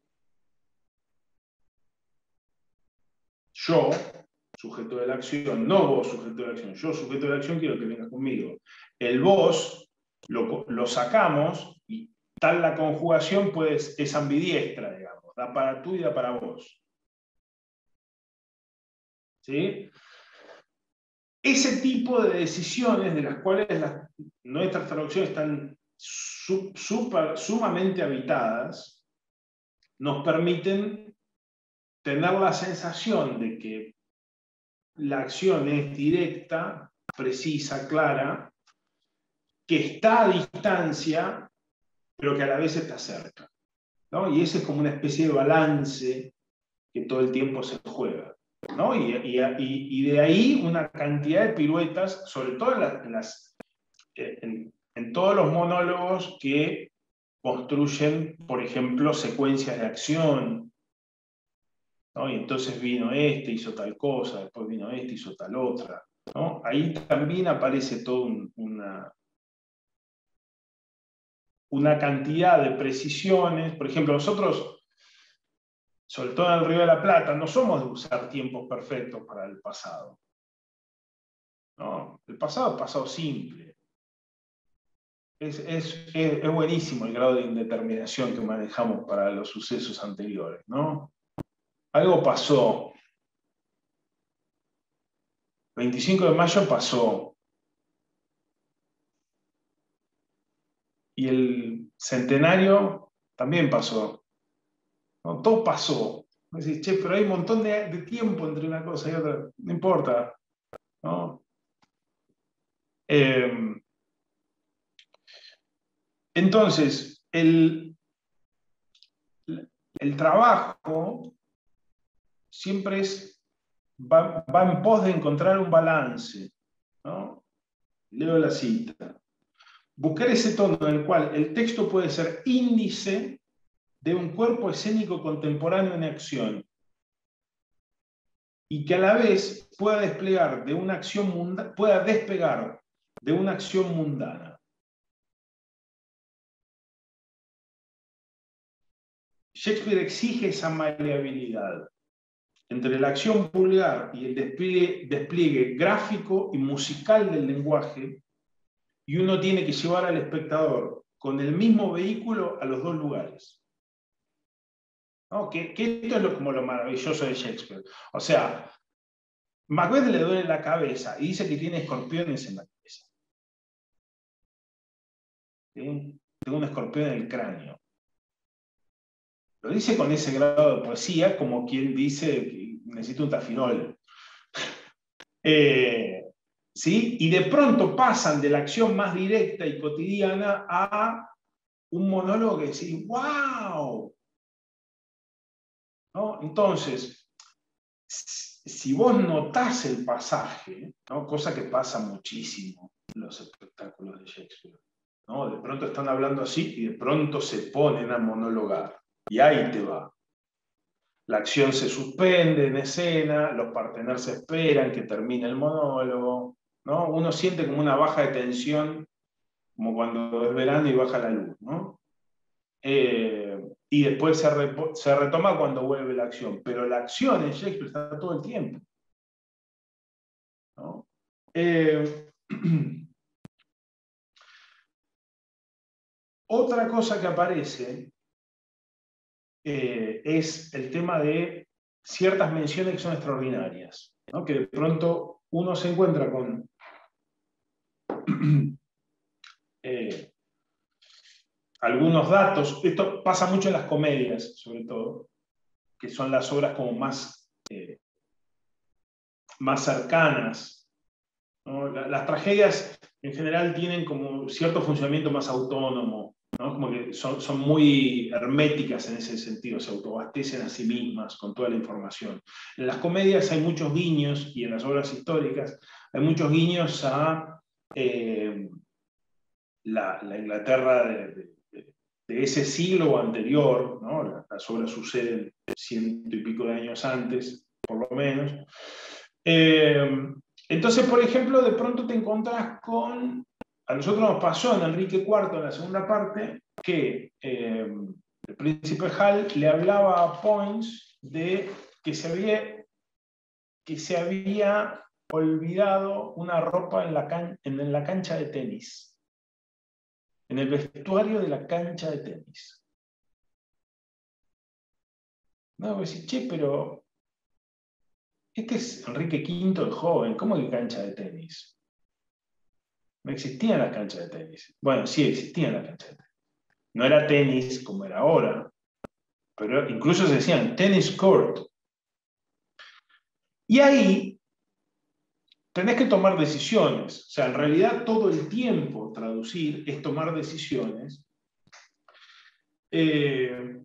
Yo, sujeto de la acción, no vos, sujeto de la acción. Yo, sujeto de la acción, quiero que vengas conmigo. El vos lo, lo sacamos y tal la conjugación pues, es ambidiestra, digamos. Da para tú y da para vos. ¿Sí? Ese tipo de decisiones de las cuales las, nuestras traducciones están su, super, sumamente habitadas, nos permiten tener la sensación de que la acción es directa, precisa, clara, que está a distancia, pero que a la vez está cerca, ¿no? Y ese es como una especie de balance que todo el tiempo se juega, ¿no? Y, y, y de ahí una cantidad de piruetas, sobre todo en, las, en, las, en, en todos los monólogos que construyen, por ejemplo, secuencias de acción, ¿no? Y entonces vino este, hizo tal cosa, después vino este, hizo tal otra, ¿no? Ahí también aparece toda un, una, una cantidad de precisiones. Por ejemplo, nosotros sobre todo en el Río de la Plata, no somos de usar tiempos perfectos para el pasado. No, el pasado es pasado simple. Es, es, es, es buenísimo el grado de indeterminación que manejamos para los sucesos anteriores, ¿no? Algo pasó. veinticinco de mayo pasó. Y el centenario también pasó. ¿No? Todo pasó. Me decís, che, pero hay un montón de, de tiempo entre una cosa y otra. No importa. ¿No? Eh, entonces, el, el trabajo siempre es, va, va en pos de encontrar un balance, ¿no? Leo la cita. Buscar ese tono en el cual el texto puede ser índice de un cuerpo escénico contemporáneo en acción y que a la vez pueda desplegar de una acción mundana, pueda despegar de una acción mundana. Shakespeare exige esa maleabilidad entre la acción vulgar y el despliegue, despliegue gráfico y musical del lenguaje, y uno tiene que llevar al espectador con el mismo vehículo a los dos lugares. ¿No? Que, que esto es lo, como lo maravilloso de Shakespeare. O sea, Macbeth le duele la cabeza y dice que tiene escorpiones en la cabeza. ¿Sí? Tengo un escorpión en el cráneo. Lo dice con ese grado de poesía como quien dice que necesita un tafirol. Eh, ¿sí? Y de pronto pasan de la acción más directa y cotidiana a un monólogo que decís, ¡wow! ¿No? Entonces, si vos notás el pasaje, ¿no? Cosa que pasa muchísimo en los espectáculos de Shakespeare, ¿no? De pronto están hablando así y de pronto se ponen a monologar. Y ahí te va. La acción se suspende en escena, los partenaires esperan que termine el monólogo, ¿no? Uno siente como una baja de tensión, como cuando es verano y baja la luz, ¿no? Eh, y después se, re, se retoma cuando vuelve la acción, pero la acción en Shakespeare está todo el tiempo, ¿no? Eh, otra cosa que aparece eh, es el tema de ciertas menciones que son extraordinarias, ¿no? Que de pronto uno se encuentra con eh, algunos datos. Esto pasa mucho en las comedias, sobre todo, que son las obras como más, eh, más cercanas, ¿no? Las tragedias en general tienen como cierto funcionamiento más autónomo, ¿no? Como que son, son muy herméticas en ese sentido, se autoabastecen a sí mismas con toda la información. En las comedias hay muchos guiños, y en las obras históricas hay muchos guiños a eh, la, la Inglaterra de, de, de, de ese siglo anterior, ¿no? Las obras suceden ciento y pico de años antes, por lo menos. Eh, entonces, por ejemplo, de pronto te encontrás con, a nosotros nos pasó en Enrique cuarto, en la segunda parte, que eh, el príncipe Hal le hablaba a Poins de que se había, que se había olvidado una ropa en la, can, en la cancha de tenis, en el vestuario de la cancha de tenis. No, voy a decir, che, pero este es Enrique quinto el joven, ¿cómo que cancha de tenis? No existían las canchas de tenis. Bueno, sí existían las canchas de tenis. No era tenis como era ahora, pero incluso se decían tennis court. Y ahí tenés que tomar decisiones. O sea, en realidad todo el tiempo traducir es tomar decisiones. Eh,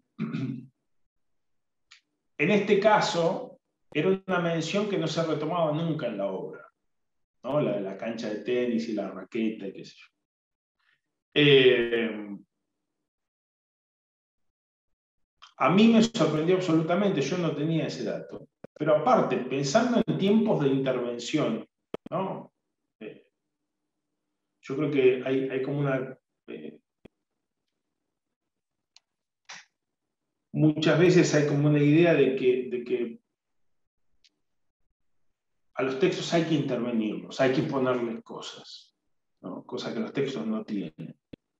en este caso, era una mención que no se retomaba nunca en la obra, ¿no? La de la cancha de tenis y la raqueta y qué sé yo. Eh, a mí me sorprendió absolutamente, yo no tenía ese dato. Pero aparte, pensando en tiempos de intervención, ¿no? Eh, yo creo que hay, hay como una... Eh, muchas veces hay como una idea de que, de que a los textos hay que intervenirlos, hay que ponerles cosas, ¿no? Cosas que los textos no tienen.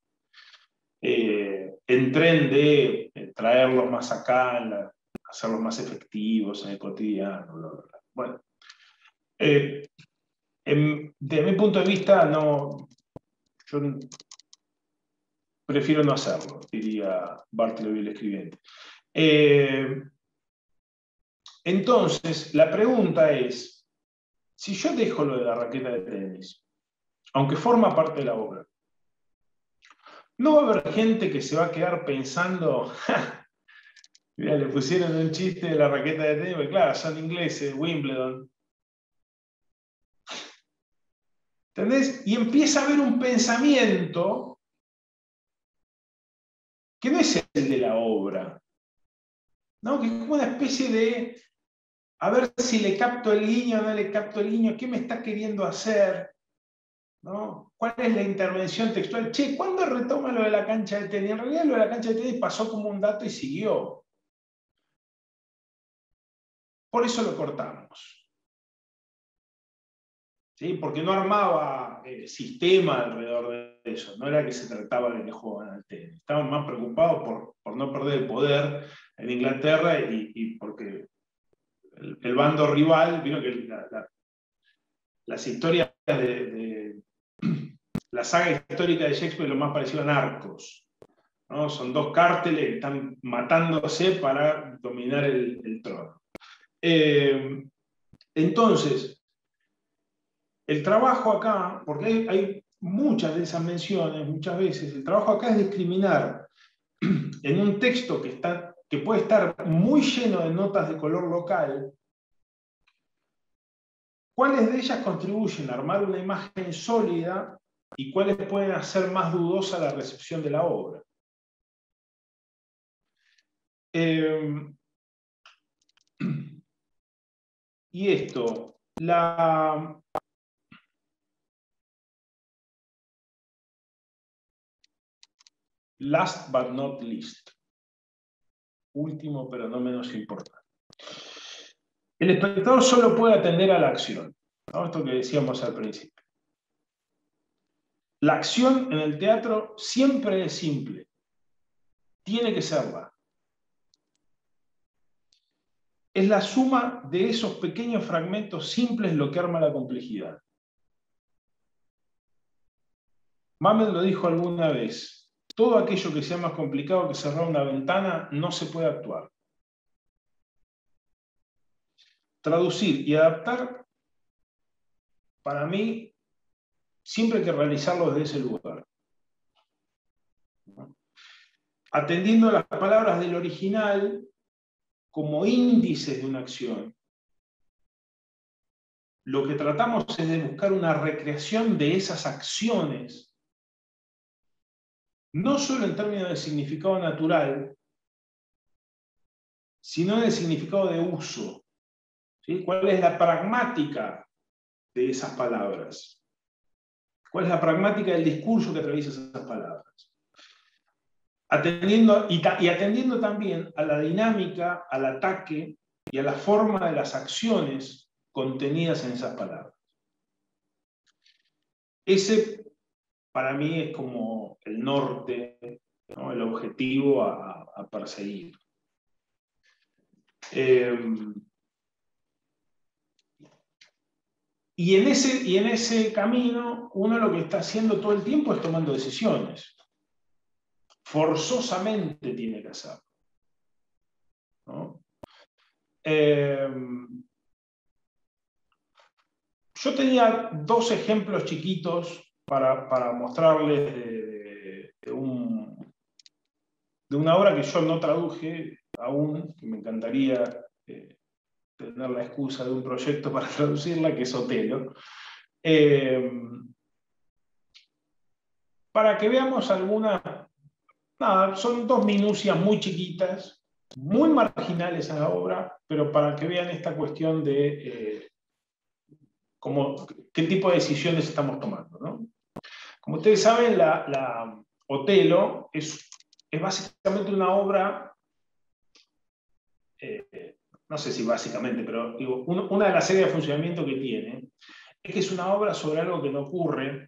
Eh, en tren de eh, traerlos más acá, la, hacerlos más efectivos en el cotidiano, bla, bla, bla. Bueno, eh, en, desde mi punto de vista, no, yo prefiero no hacerlo, diría Bartleby el escribiente. Eh, entonces, la pregunta es, si yo dejo lo de la raqueta de tenis, aunque forma parte de la obra, ¿no va a haber gente que se va a quedar pensando, mira, le pusieron un chiste de la raqueta de tenis, claro, son ingleses, Wimbledon? ¿Entendés? Y empieza a haber un pensamiento que no es el de la obra, ¿no? Que es como una especie de, a ver si le capto el guiño o no le capto el guiño, ¿qué me está queriendo hacer? ¿No? ¿Cuál es la intervención textual? Che, ¿cuándo retoma lo de la cancha de tenis? En realidad lo de la cancha de tenis pasó como un dato y siguió. Por eso lo cortamos. ¿Sí? Porque no armaba eh, sistema alrededor de eso. No era que se trataba de que jugaban al tenis. Estaban más preocupados por, por no perder el poder en Inglaterra y, y porque el, el bando rival, vino que la, la, las historias de, de la saga histórica de Shakespeare lo más parecido a Narcos, ¿no? Son dos cárteles que están matándose para dominar el, el trono. Eh, entonces, el trabajo acá, porque hay, hay muchas de esas menciones, muchas veces, el trabajo acá es discriminar en un texto que, está, que puede estar muy lleno de notas de color local, cuáles de ellas contribuyen a armar una imagen sólida y cuáles pueden hacer más dudosa la recepción de la obra. Eh, y esto, la, last but not least, último pero no menos importante. El espectador solo puede atender a la acción, ¿no? Esto que decíamos al principio. La acción en el teatro siempre es simple, tiene que serla. Es la suma de esos pequeños fragmentos simples lo que arma la complejidad. Mamet lo dijo alguna vez, todo aquello que sea más complicado que cerrar una ventana no se puede actuar. Traducir y adaptar, para mí, siempre hay que realizarlo desde ese lugar. Atendiendo a las palabras del original como índices de una acción, lo que tratamos es de buscar una recreación de esas acciones, no solo en términos de significado natural, sino de significado de uso. ¿Sí? ¿Cuál es la pragmática de esas palabras? ¿Cuál es la pragmática del discurso que atraviesa esas palabras? Atendiendo, y, y atendiendo también a la dinámica, al ataque y a la forma de las acciones contenidas en esas palabras. Ese, para mí, es como el norte, ¿no? El objetivo a, a perseguir. Eh, y, en ese, y en ese camino, uno lo que está haciendo todo el tiempo es tomando decisiones. Forzosamente tiene que hacerlo, ¿no? Eh, yo tenía dos ejemplos chiquitos para, para mostrarles de, de, un, de una obra que yo no traduje aún, que me encantaría eh, tener la excusa de un proyecto para traducirla, que es Otelo. Eh, para que veamos algunas, nada, son dos minucias muy chiquitas, muy marginales a la obra, pero para que vean esta cuestión de eh, cómo, qué tipo de decisiones estamos tomando, ¿no? Como ustedes saben, la, la Otelo es, es básicamente una obra, eh, no sé si básicamente, pero digo, uno, una de las áreas de funcionamiento que tiene es que es una obra sobre algo que no ocurre,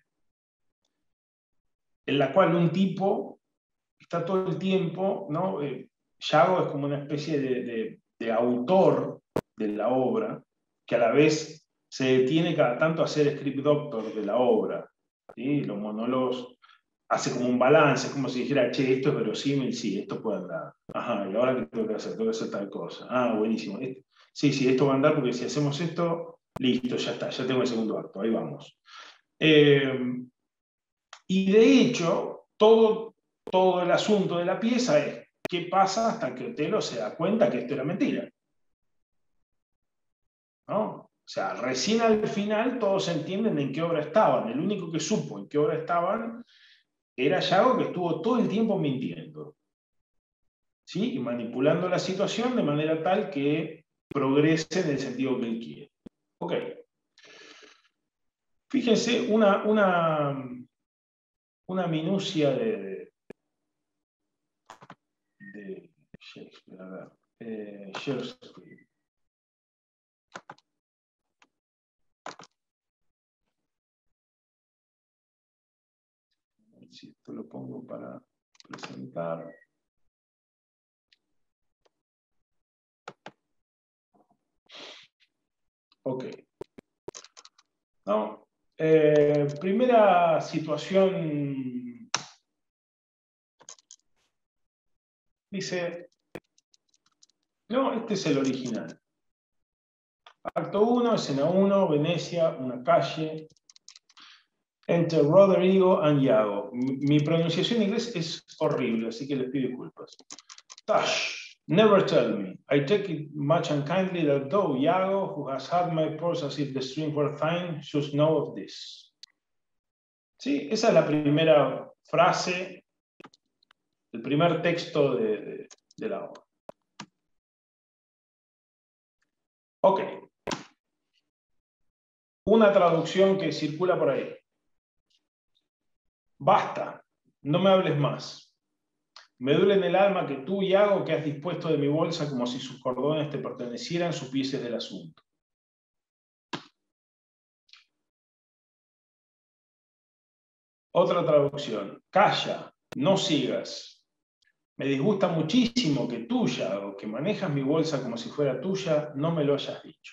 en la cual un tipo está todo el tiempo, ¿no? Eh, Yago es como una especie de, de, de autor de la obra, que a la vez se detiene cada tanto a ser script doctor de la obra. ¿Sí? Los monólogos hace como un balance, es como si dijera, che, esto es verosímil, sí, esto puede andar. Ajá, ¿y ahora qué tengo que hacer? Tengo que hacer tal cosa. Ah, buenísimo. Este, sí, sí, esto va a andar porque si hacemos esto, listo, ya está, ya tengo el segundo acto, ahí vamos. Eh, y de hecho, todo, todo el asunto de la pieza es qué pasa hasta que Otelo se da cuenta que esto era mentira. ¿No? O sea, recién al final todos entienden en qué obra estaban. El único que supo en qué obra estaban era Yago, que estuvo todo el tiempo mintiendo. ¿Sí? Y manipulando la situación de manera tal que progrese en el sentido que él quiere. Ok. Fíjense una, una, una minucia de, de Shakespeare. A ver. Eh, Shakespeare. Si esto lo pongo para presentar. Ok. ¿No? Eh, primera situación. Dice, no, este es el original. Acto uno, escena uno, Venecia, una calle. Enter Rodrigo and Iago. Mi pronunciación en inglés es horrible, así que les pido disculpas. Tush, never tell me. I take it much unkindly that though Iago, who has had my purse as if the string were thine, should know of this. ¿Sí? Esa es la primera frase, el primer texto de, de, de la obra. Ok. Una traducción que circula por ahí. Basta, no me hables más. Me duele en el alma que tú, Iago, que has dispuesto de mi bolsa como si sus cordones te pertenecieran, supieses del asunto. Otra traducción. Calla, no sigas. Me disgusta muchísimo que tú, Iago, que manejas mi bolsa como si fuera tuya, no me lo hayas dicho.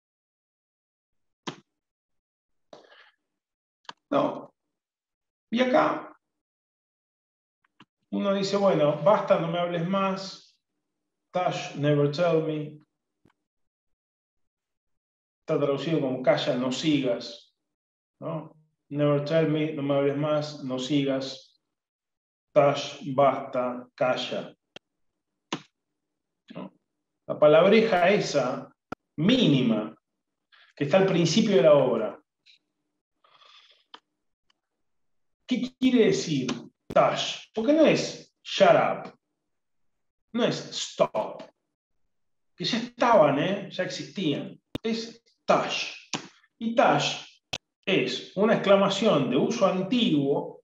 No. Y acá uno dice, bueno, basta, no me hables más. Tush, never tell me. Está traducido como calla, no sigas. ¿No? Never tell me, no me hables más, no sigas. Tush, basta, calla. ¿No? La palabreja esa, mínima, que está al principio de la obra. ¿Qué quiere decir tush? Porque no es shut up, no es stop, que ya estaban, ¿eh? Ya existían. Es tush. Y tush es una exclamación de uso antiguo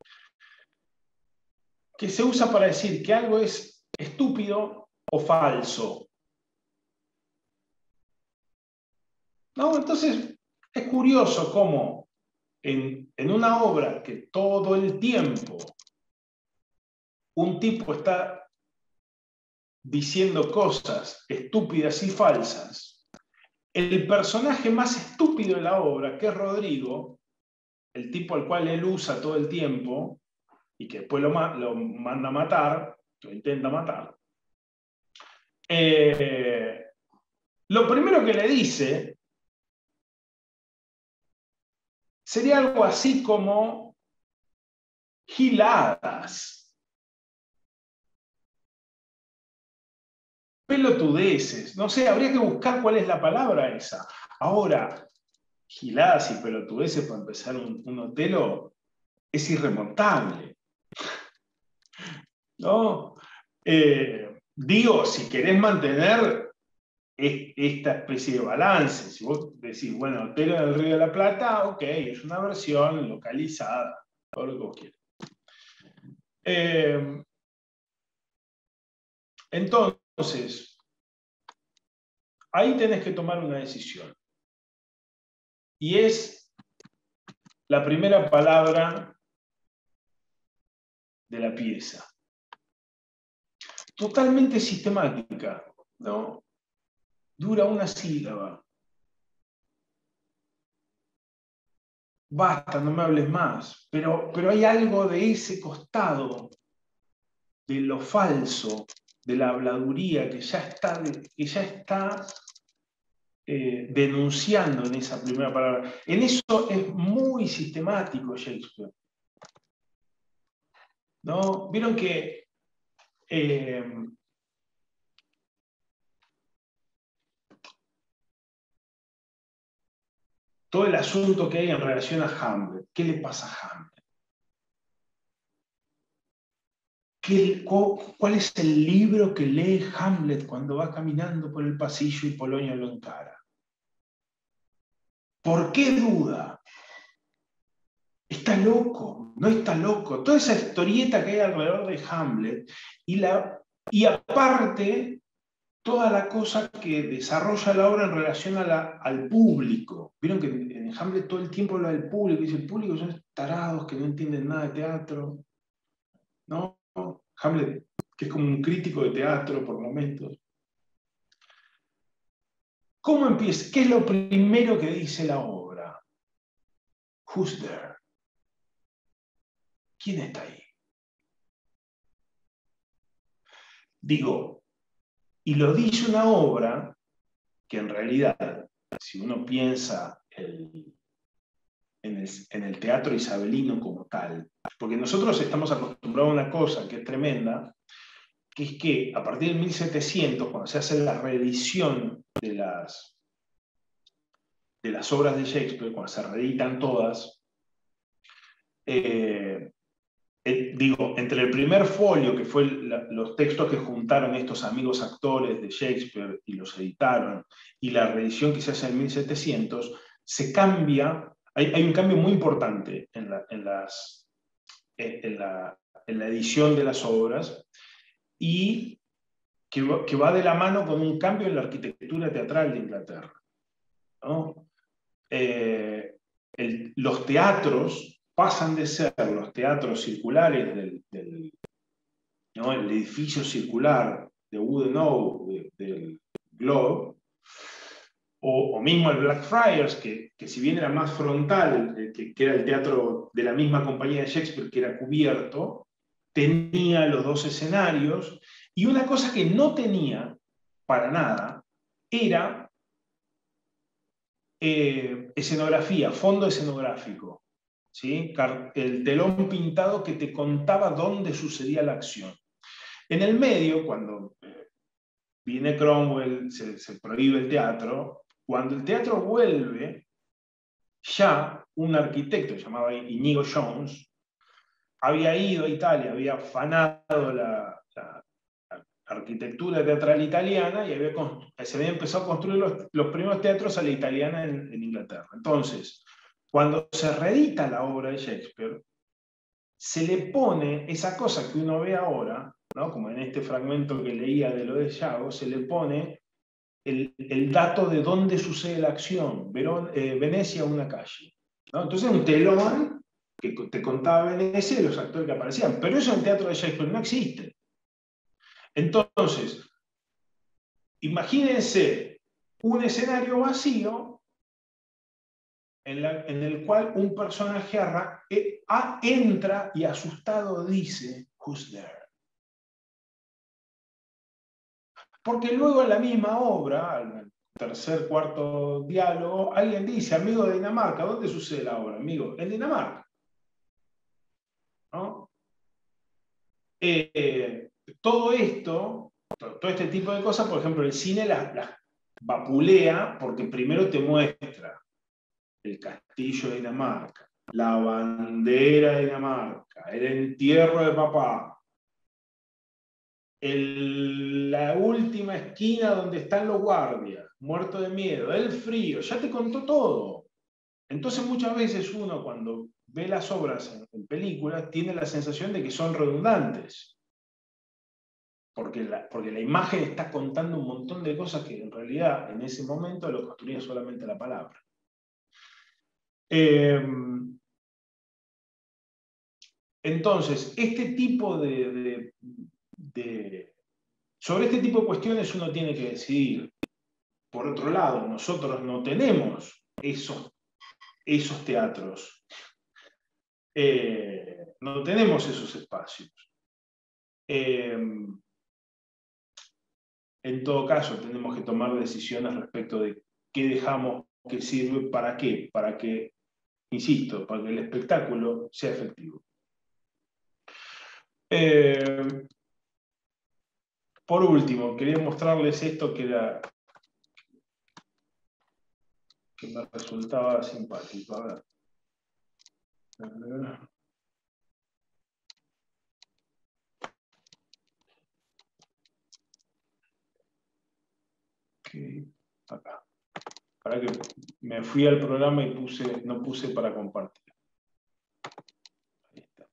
que se usa para decir que algo es estúpido o falso. ¿No? Entonces, es curioso cómo en, en una obra que todo el tiempo un tipo está diciendo cosas estúpidas y falsas, el personaje más estúpido de la obra, que es Rodrigo, el tipo al cual él usa todo el tiempo y que después lo, lo manda a matar, lo intenta matar, eh, lo primero que le dice sería algo así como giladas, pelotudeces, no sé, habría que buscar cuál es la palabra esa. Ahora, giladas y pelotudeces para empezar un, un Otelo es irremontable, ¿no? Eh, digo, si querés mantener esta especie de balance, si vos decís, bueno, Otelo en el Río de la Plata, ok, es una versión localizada, todo lo que vos quieras. Eh, entonces, ahí tenés que tomar una decisión. Y es la primera palabra de la pieza. Totalmente sistemática, ¿no? Dura una sílaba. Basta, no me hables más. Pero, pero hay algo de ese costado, de lo falso, de la habladuría que ya está, que ya está eh, denunciando en esa primera palabra. En eso es muy sistemático Shakespeare, ¿no? Vieron que eh, todo el asunto que hay en relación a Hamlet. ¿Qué le pasa a Hamlet? ¿Qué, ¿Cuál es el libro que lee Hamlet cuando va caminando por el pasillo y Polonio lo encara? ¿Por qué duda? Está loco, no está loco. Toda esa historieta que hay alrededor de Hamlet y, la, y aparte toda la cosa que desarrolla la obra en relación a la, al público. Vieron que en Hamlet todo el tiempo habla del público, dice el público son tarados que no entienden nada de teatro. ¿No? Hamlet, que es como un crítico de teatro por momentos. ¿Cómo empieza? ¿Qué es lo primero que dice la obra? Who's there? ¿Quién está ahí? Digo, y lo dice una obra que en realidad, si uno piensa el, en, el, en el teatro isabelino como tal, porque nosotros estamos acostumbrados a una cosa que es tremenda, que es que a partir de mil setecientos, cuando se hace la reedición de las, de las obras de Shakespeare, cuando se reeditan todas, eh, eh, digo, entre el primer folio, que fue la, los textos que juntaron estos amigos actores de Shakespeare y los editaron, y la reedición que se hace en mil setecientos, se cambia, hay, hay un cambio muy importante en la, en, las, en, la, en la edición de las obras, y que, que va de la mano con un cambio en la arquitectura teatral de Inglaterra, ¿no? Eh, el, los teatros pasan de ser los teatros circulares del, del ¿no? el edificio circular de Wooden Oak, de, del Globe, o, o mismo el Blackfriars, que, que si bien era más frontal, que, que era el teatro de la misma compañía de Shakespeare, que era cubierto, tenía los dos escenarios, y una cosa que no tenía para nada era eh, escenografía, fondo escenográfico. ¿Sí? El telón pintado que te contaba dónde sucedía la acción. En el medio, cuando eh, viene Cromwell, se, se prohíbe el teatro, cuando el teatro vuelve, ya un arquitecto llamado Inigo Jones había ido a Italia, había afanado la, la, la arquitectura teatral italiana y había, se había empezado a construir los, los primeros teatros a la italiana en, en Inglaterra. Entonces, cuando se reedita la obra de Shakespeare, se le pone esa cosa que uno ve ahora, ¿no? Como en este fragmento que leía de lo de Yago, se le pone el, el dato de dónde sucede la acción, Verón, eh, Venecia, una calle, ¿no? Entonces un telón que te contaba Venecia y los actores que aparecían, pero eso en el teatro de Shakespeare no existe. Entonces, imagínense un escenario vacío En, la, en el cual un personaje arra, eh, a, entra y asustado dice, "Who's there?". Porque luego en la misma obra, al tercer, cuarto diálogo, alguien dice, amigo de Dinamarca, ¿dónde sucede la obra, amigo? En Dinamarca. ¿No? Eh, todo esto, todo este tipo de cosas, por ejemplo, el cine las, las vapulea porque primero te muestra el castillo de Dinamarca, la bandera de Dinamarca, el entierro de papá, el, la última esquina donde están los guardias, muerto de miedo, el frío, ya te contó todo. Entonces muchas veces uno cuando ve las obras en, en películas tiene la sensación de que son redundantes. porque la, porque la imagen está contando un montón de cosas que en realidad en ese momento lo construía solamente la palabra. Eh, entonces, este tipo de, de, de... Sobre este tipo de cuestiones uno tiene que decidir. Por otro lado, nosotros no tenemos esos, esos teatros. Eh, no tenemos esos espacios. Eh, en todo caso, tenemos que tomar decisiones respecto de qué dejamos que sirve para qué, para que, insisto, para que el espectáculo sea efectivo. Eh, por último, quería mostrarles esto que, era, que me resultaba simpático. A ver. Okay. Acá. Para que me fui al programa y puse, no puse para compartir. Ahí está.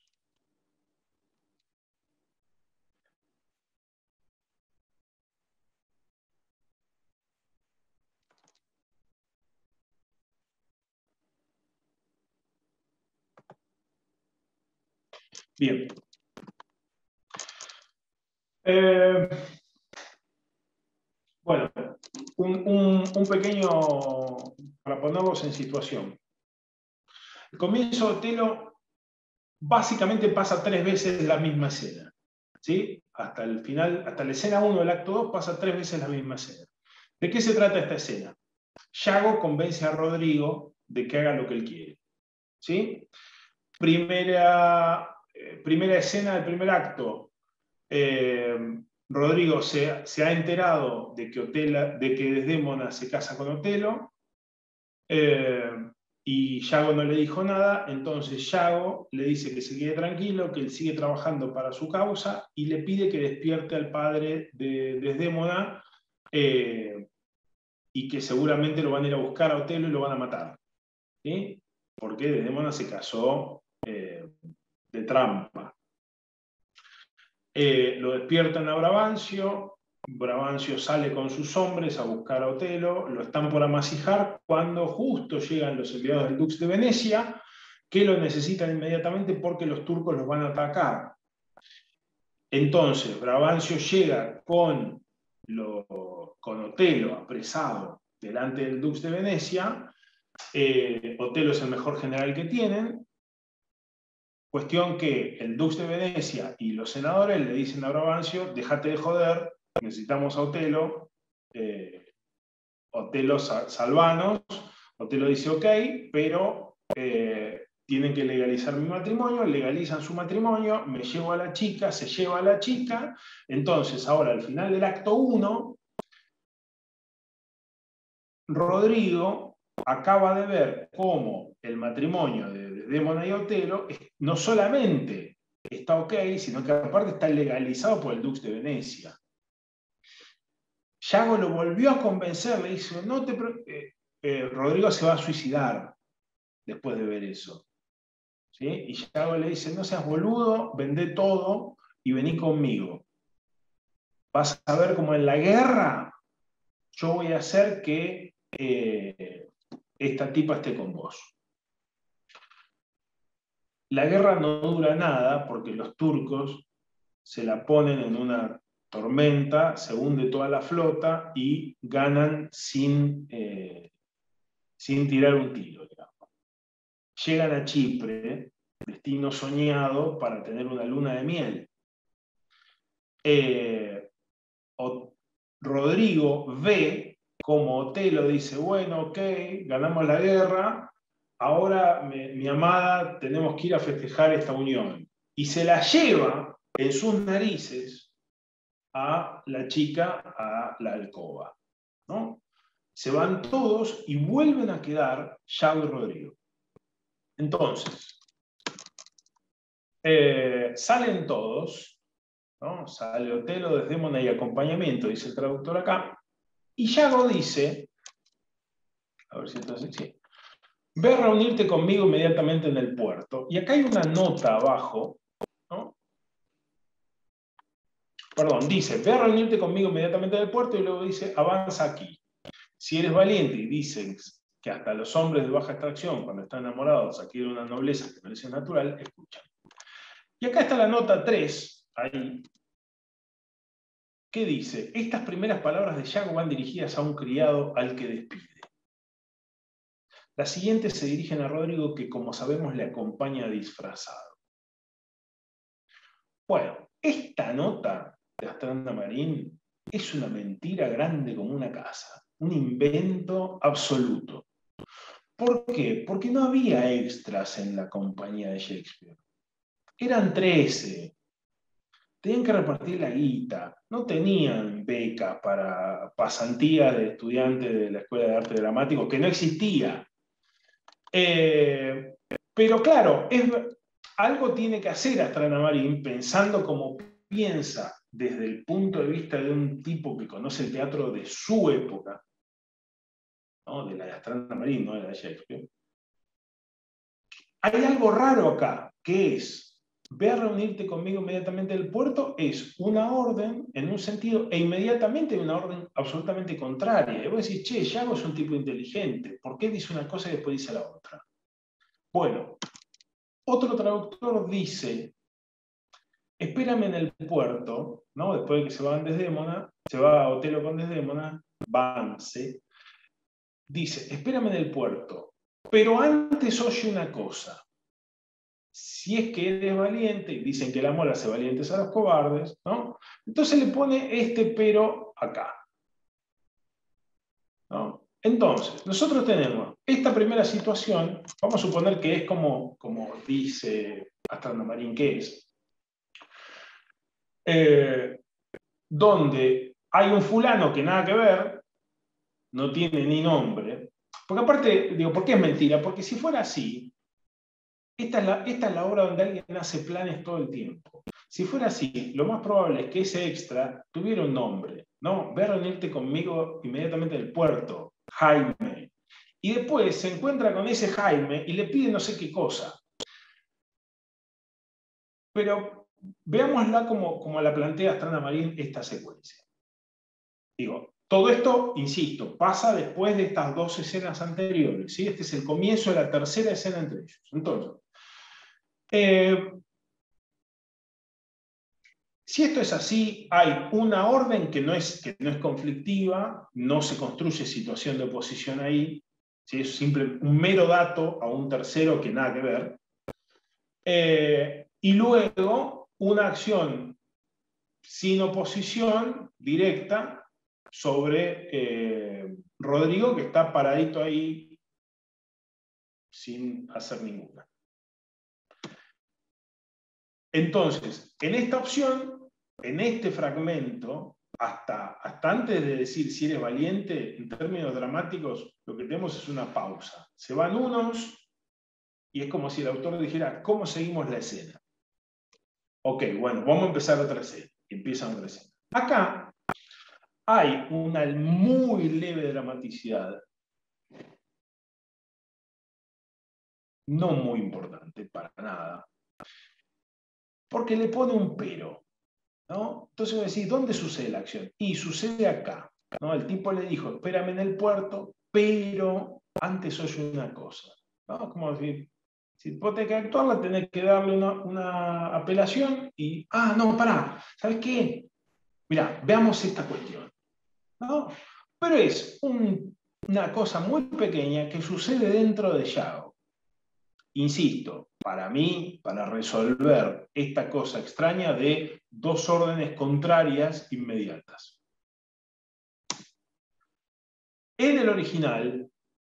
Bien. Eh, bueno, un, un, un pequeño, para ponerlos en situación. El comienzo de Otelo básicamente pasa tres veces la misma escena. ¿Sí? Hasta el final, hasta la escena uno del acto dos pasa tres veces la misma escena. ¿De qué se trata esta escena? Yago convence a Rodrigo de que haga lo que él quiere. ¿Sí? Primera, eh, primera escena del primer acto. Eh, Rodrigo se, se ha enterado de que, Otela, de que Desdémona se casa con Otelo. Eh, y Yago no le dijo nada, entonces Yago le dice que se quede tranquilo, que él sigue trabajando para su causa y le pide que despierte al padre de Desdémona eh, y que seguramente lo van a ir a buscar a Otelo y lo van a matar. ¿Sí? Porque Desdémona se casó eh, de trampa. Eh, lo despiertan a Brabantio, Brabantio sale con sus hombres a buscar a Otelo, lo están por amasijar cuando justo llegan los enviados del Dux de Venecia, que lo necesitan inmediatamente porque los turcos los van a atacar. Entonces, Brabantio llega con, lo, con Otelo apresado delante del Dux de Venecia. Eh, Otelo es el mejor general que tienen. Cuestión que el Dux de Venecia y los senadores le dicen a Brabantio: déjate de joder, necesitamos a Otelo, eh, Otelo salvanos. Otelo dice ok, pero eh, tienen que legalizar mi matrimonio, legalizan su matrimonio, me llevo a la chica, se lleva a la chica. Entonces ahora al final del acto uno, Rodrigo acaba de ver cómo el matrimonio de Desdémona y Otelo no solamente está ok, sino que aparte está legalizado por el Dux de Venecia. Yago lo volvió a convencer, le dice, no te eh, eh, Rodrigo se va a suicidar después de ver eso. ¿Sí? Y Yago le dice, no seas boludo, vendé todo y vení conmigo. Vas a ver cómo en la guerra yo voy a hacer que eh, esta tipa esté con vos. La guerra no dura nada porque los turcos se la ponen en una tormenta, se hunde toda la flota y ganan sin, eh, sin tirar un tiro, digamos. Llegan a Chipre, destino soñado para tener una luna de miel. Eh, Rodrigo ve como Otelo dice, bueno, ok, ganamos la guerra, ahora me, mi amada, tenemos que ir a festejar esta unión. Y se la lleva en sus narices a la chica a la alcoba, ¿no? Se van todos y vuelven a quedar Yago y Rodrigo. Entonces, eh, salen todos, ¿no? Sale Otelo, Desdémona y acompañamiento, dice el traductor acá, y Yago dice, a ver si entonces sí, ve a reunirte conmigo inmediatamente en el puerto. Y acá hay una nota abajo, ¿no? perdón, dice, ve a reunirte conmigo inmediatamente en el puerto, y luego dice, avanza aquí. Si eres valiente y dicen que hasta los hombres de baja extracción, cuando están enamorados, adquieren una nobleza que no les es natural, escuchan. Y acá está la nota tres, ahí, que dice, estas primeras palabras de Yago van dirigidas a un criado al que despide. Las siguientes se dirigen a Rodrigo, que como sabemos le acompaña disfrazado. Bueno, esta nota de Astranda Marín es una mentira grande como una casa, un invento absoluto. ¿Por qué? Porque no había extras en la compañía de Shakespeare. Eran trece. Tenían que repartir la guita. No tenían becas para pasantías de estudiantes de la Escuela de Arte Dramático, que no existía. Eh, pero claro, es, algo tiene que hacer Astranda Marín pensando como piensa desde el punto de vista de un tipo que conoce el teatro de su época, ¿no? De la de Astranda Marín, no de la de Shakespeare. Hay algo raro acá, que es, ve a reunirte conmigo inmediatamente del puerto, es una orden en un sentido, e inmediatamente una orden absolutamente contraria. Y vos decís, che, Yago es un tipo inteligente, ¿por qué dice una cosa y después dice la otra? Bueno, otro traductor dice, espérame en el puerto, ¿no? Después de que se van Desdémona, se va a Otelo con Desdémona, vanse, dice, espérame en el puerto, pero antes oye una cosa. Si es que eres valiente, y dicen que el amor hace valientes a los cobardes, ¿no? Entonces le pone este pero acá, ¿no? Entonces, nosotros tenemos esta primera situación, vamos a suponer que es como, como dice Astranda Marín que es, eh, donde hay un fulano que nada que ver, no tiene ni nombre, porque aparte, digo, ¿por qué es mentira? Porque si fuera así, esta es la, esta es la obra donde alguien hace planes todo el tiempo. Si fuera así, lo más probable es que ese extra tuviera un nombre, ¿no? Ve a reunirte conmigo inmediatamente en el puerto, Jaime. Y después se encuentra con ese Jaime y le pide no sé qué cosa. Pero veámosla como, como la plantea Astranda Marín esta secuencia. Digo, todo esto, insisto, pasa después de estas dos escenas anteriores, ¿sí? Este es el comienzo de la tercera escena entre ellos. Entonces, eh, si esto es así, hay una orden que no es, que no es conflictiva, no se construye situación de oposición ahí, ¿sí? Es simple, un mero dato a un tercero que nada que ver. Eh, y luego una acción sin oposición directa sobre eh, Rodrigo, que está paradito ahí sin hacer ninguna. Entonces, en esta opción, en este fragmento, hasta, hasta antes de decir si eres valiente, en términos dramáticos, lo que tenemos es una pausa. Se van unos y es como si el autor dijera, ¿cómo seguimos la escena? Ok, bueno, vamos a empezar otra escena. Y empieza otra escena. Acá hay una muy leve dramaticidad, no muy importante para nada, porque le pone un pero, ¿no? Entonces voy a decir, ¿dónde sucede la acción? Y sucede acá, ¿no? El tipo le dijo, espérame en el puerto, pero antes oye una cosa, ¿no? Como decir, si vos tenés que actuarla, tenés que darle una, una apelación y, ah, no, pará, ¿sabes qué? Mirá, veamos esta cuestión, ¿no? Pero es un, una cosa muy pequeña que sucede dentro de Yago. Insisto, para mí, para resolver esta cosa extraña de dos órdenes contrarias inmediatas. En el original,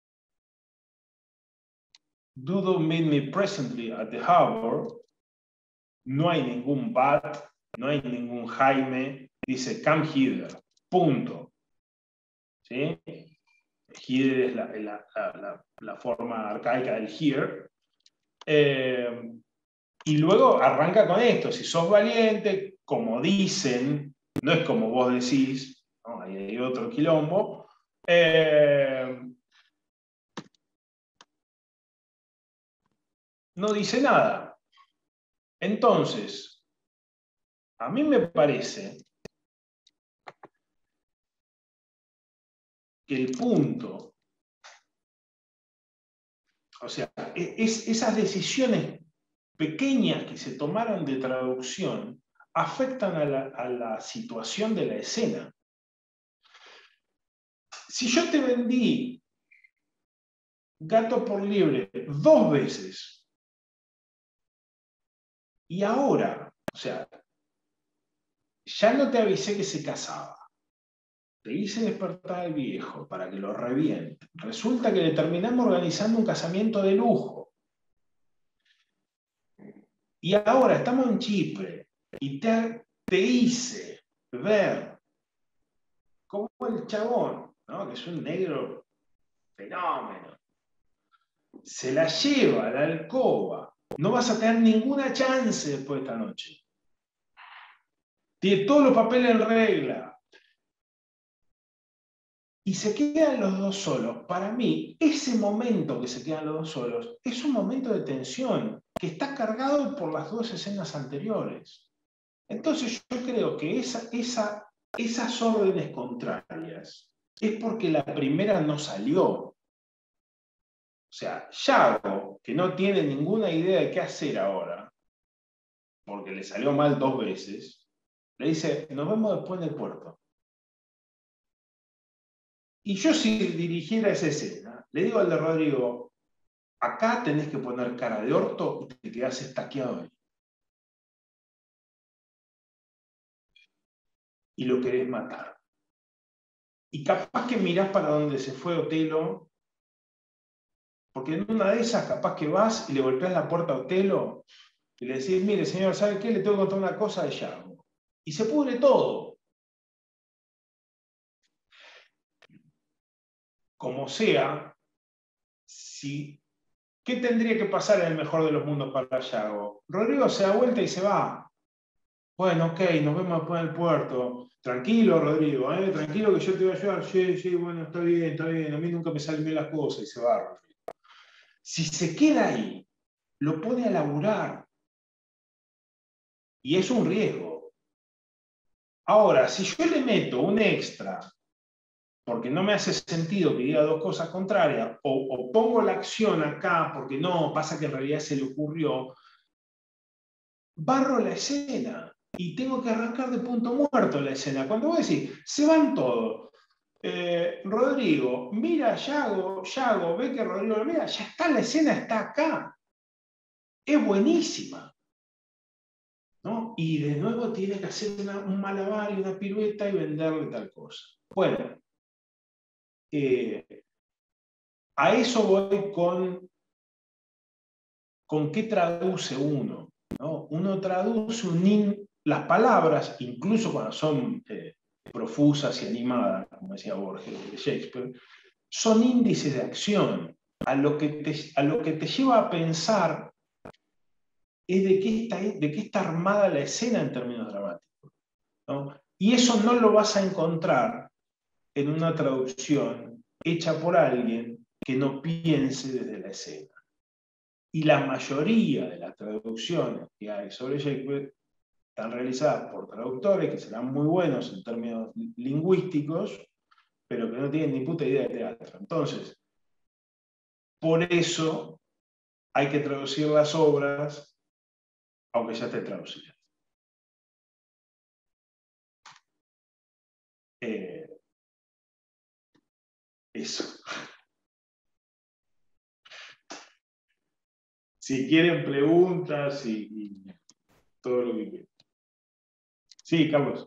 do thou meet me presently at the harbor, no hay ningún but, no hay ningún Jaime, dice come hither, punto. ¿Sí? Hither es la, la, la, la forma arcaica del here. Eh, y luego arranca con esto, si sos valiente, como dicen, no es como vos decís, ¿no? Ahí hay otro quilombo, eh, no dice nada. Entonces, a mí me parece el punto, o sea, es, esas decisiones pequeñas que se tomaron de traducción afectan a la, a la situación de la escena. Si yo te vendí Gato por Liebre dos veces y ahora, o sea, ya no te avisé que se casaba, te hice despertar al viejo para que lo reviente, resulta que le terminamos organizando un casamiento de lujo y ahora estamos en Chipre y te, te hice ver cómo el chabón, ¿no?, que es un negro fenómeno, se la lleva a la alcoba, no vas a tener ninguna chance después de esta noche. Tiene todos los papeles en regla. Y se quedan los dos solos. Para mí, ese momento que se quedan los dos solos es un momento de tensión que está cargado por las dos escenas anteriores. Entonces yo creo que esa, esa, esas órdenes contrarias es porque la primera no salió. O sea, Yago, que no tiene ninguna idea de qué hacer ahora, porque le salió mal dos veces, le dice, nos vemos después en el puerto. Y yo, si dirigiera esa escena, le digo al de Rodrigo, acá tenés que poner cara de orto y te quedás estaqueado ahí. Y lo querés matar. Y capaz que mirás para donde se fue Otelo, porque en una de esas capaz que vas y le golpeás la puerta a Otelo y le decís, mire señor, ¿sabe qué? Le tengo que contar una cosa de Yago. Y se pudre todo. Como sea, si, ¿qué tendría que pasar en el mejor de los mundos para Yago? Rodrigo se da vuelta y se va. Bueno, ok, nos vemos después en el puerto. Tranquilo, Rodrigo, ¿eh? Tranquilo que yo te voy a ayudar. Sí, sí, bueno, está bien, está bien. A mí nunca me salen bien las cosas y se va, Rodrigo. Si se queda ahí, lo pone a laburar. Y es un riesgo. Ahora, si yo le meto un extra, porque no me hace sentido que diga dos cosas contrarias, o, o pongo la acción acá, porque no, pasa que en realidad se le ocurrió, barro la escena. Y tengo que arrancar de punto muerto la escena. Cuando vos decís, se van todos. Eh, Rodrigo, mira a Yago, Yago, ve que Rodrigo lo mira, ya está, la escena está acá. Es buenísima. ¿No? Y de nuevo tiene que hacer una, un malabar y una pirueta y venderle tal cosa. Bueno, eh, a eso voy con, con qué traduce uno, ¿no? Uno traduce un in, las palabras, incluso cuando son eh, profusas y animadas, como decía Borges de Shakespeare, son índices de acción. A lo que te, a lo que te lleva a pensar es de qué está, de qué está armada la escena en términos dramáticos, ¿no? Y eso no lo vas a encontrar en una traducción hecha por alguien que no piense desde la escena. Y la mayoría de las traducciones que hay sobre Shakespeare están realizadas por traductores que serán muy buenos en términos lingüísticos, pero que no tienen ni puta idea de teatro. Entonces, por eso hay que traducir las obras, aunque ya estén traducidas. Eh, eso. Si quieren preguntas y, y todo lo que quieran. Sí, Carlos.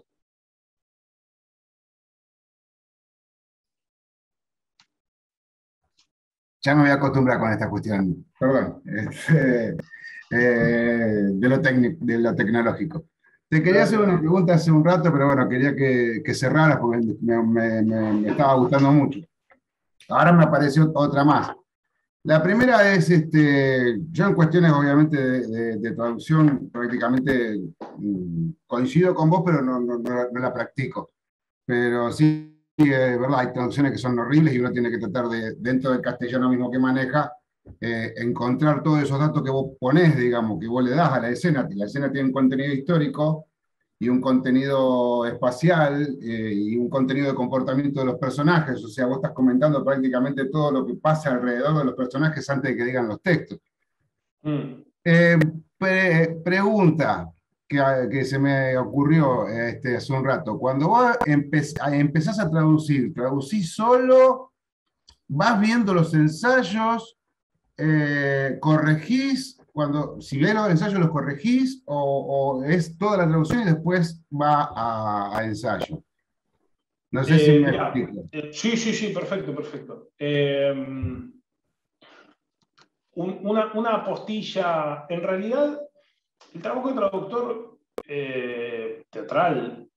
Ya me voy a acostumbrar con esta cuestión, perdón, este, eh, de, lo de lo tecnológico. Te quería hacer una pregunta hace un rato, pero bueno, quería que, que cerraras porque me, me, me, me estaba gustando mucho. Ahora me apareció otra más. La primera es, este, yo en cuestiones obviamente de, de, de traducción prácticamente mmm, coincido con vos, pero no, no, no, no la practico. Pero sí, es verdad, hay traducciones que son horribles y uno tiene que tratar de, dentro del castellano mismo que maneja, eh, encontrar todos esos datos que vos ponés, digamos, que vos le das a la escena. La escena tiene un contenido histórico y un contenido espacial eh, y un contenido de comportamiento de los personajes. O sea, vos estás comentando prácticamente todo lo que pasa alrededor de los personajes antes de que digan los textos. Mm. Eh, pre- pregunta que, que se me ocurrió este, hace un rato. Cuando vos empe- empezás a traducir, ¿traducís solo? ¿Vas viendo los ensayos? Eh, ¿corregís? Cuando, si ves los ensayos, ¿los corregís? ¿O, o es toda la traducción y después va a, a ensayo? No sé si Eh, me mirá, explico. eh, sí, sí, sí, perfecto, perfecto. Eh, un- una, una apostilla, en realidad, el trabajo de traductor eh, teatral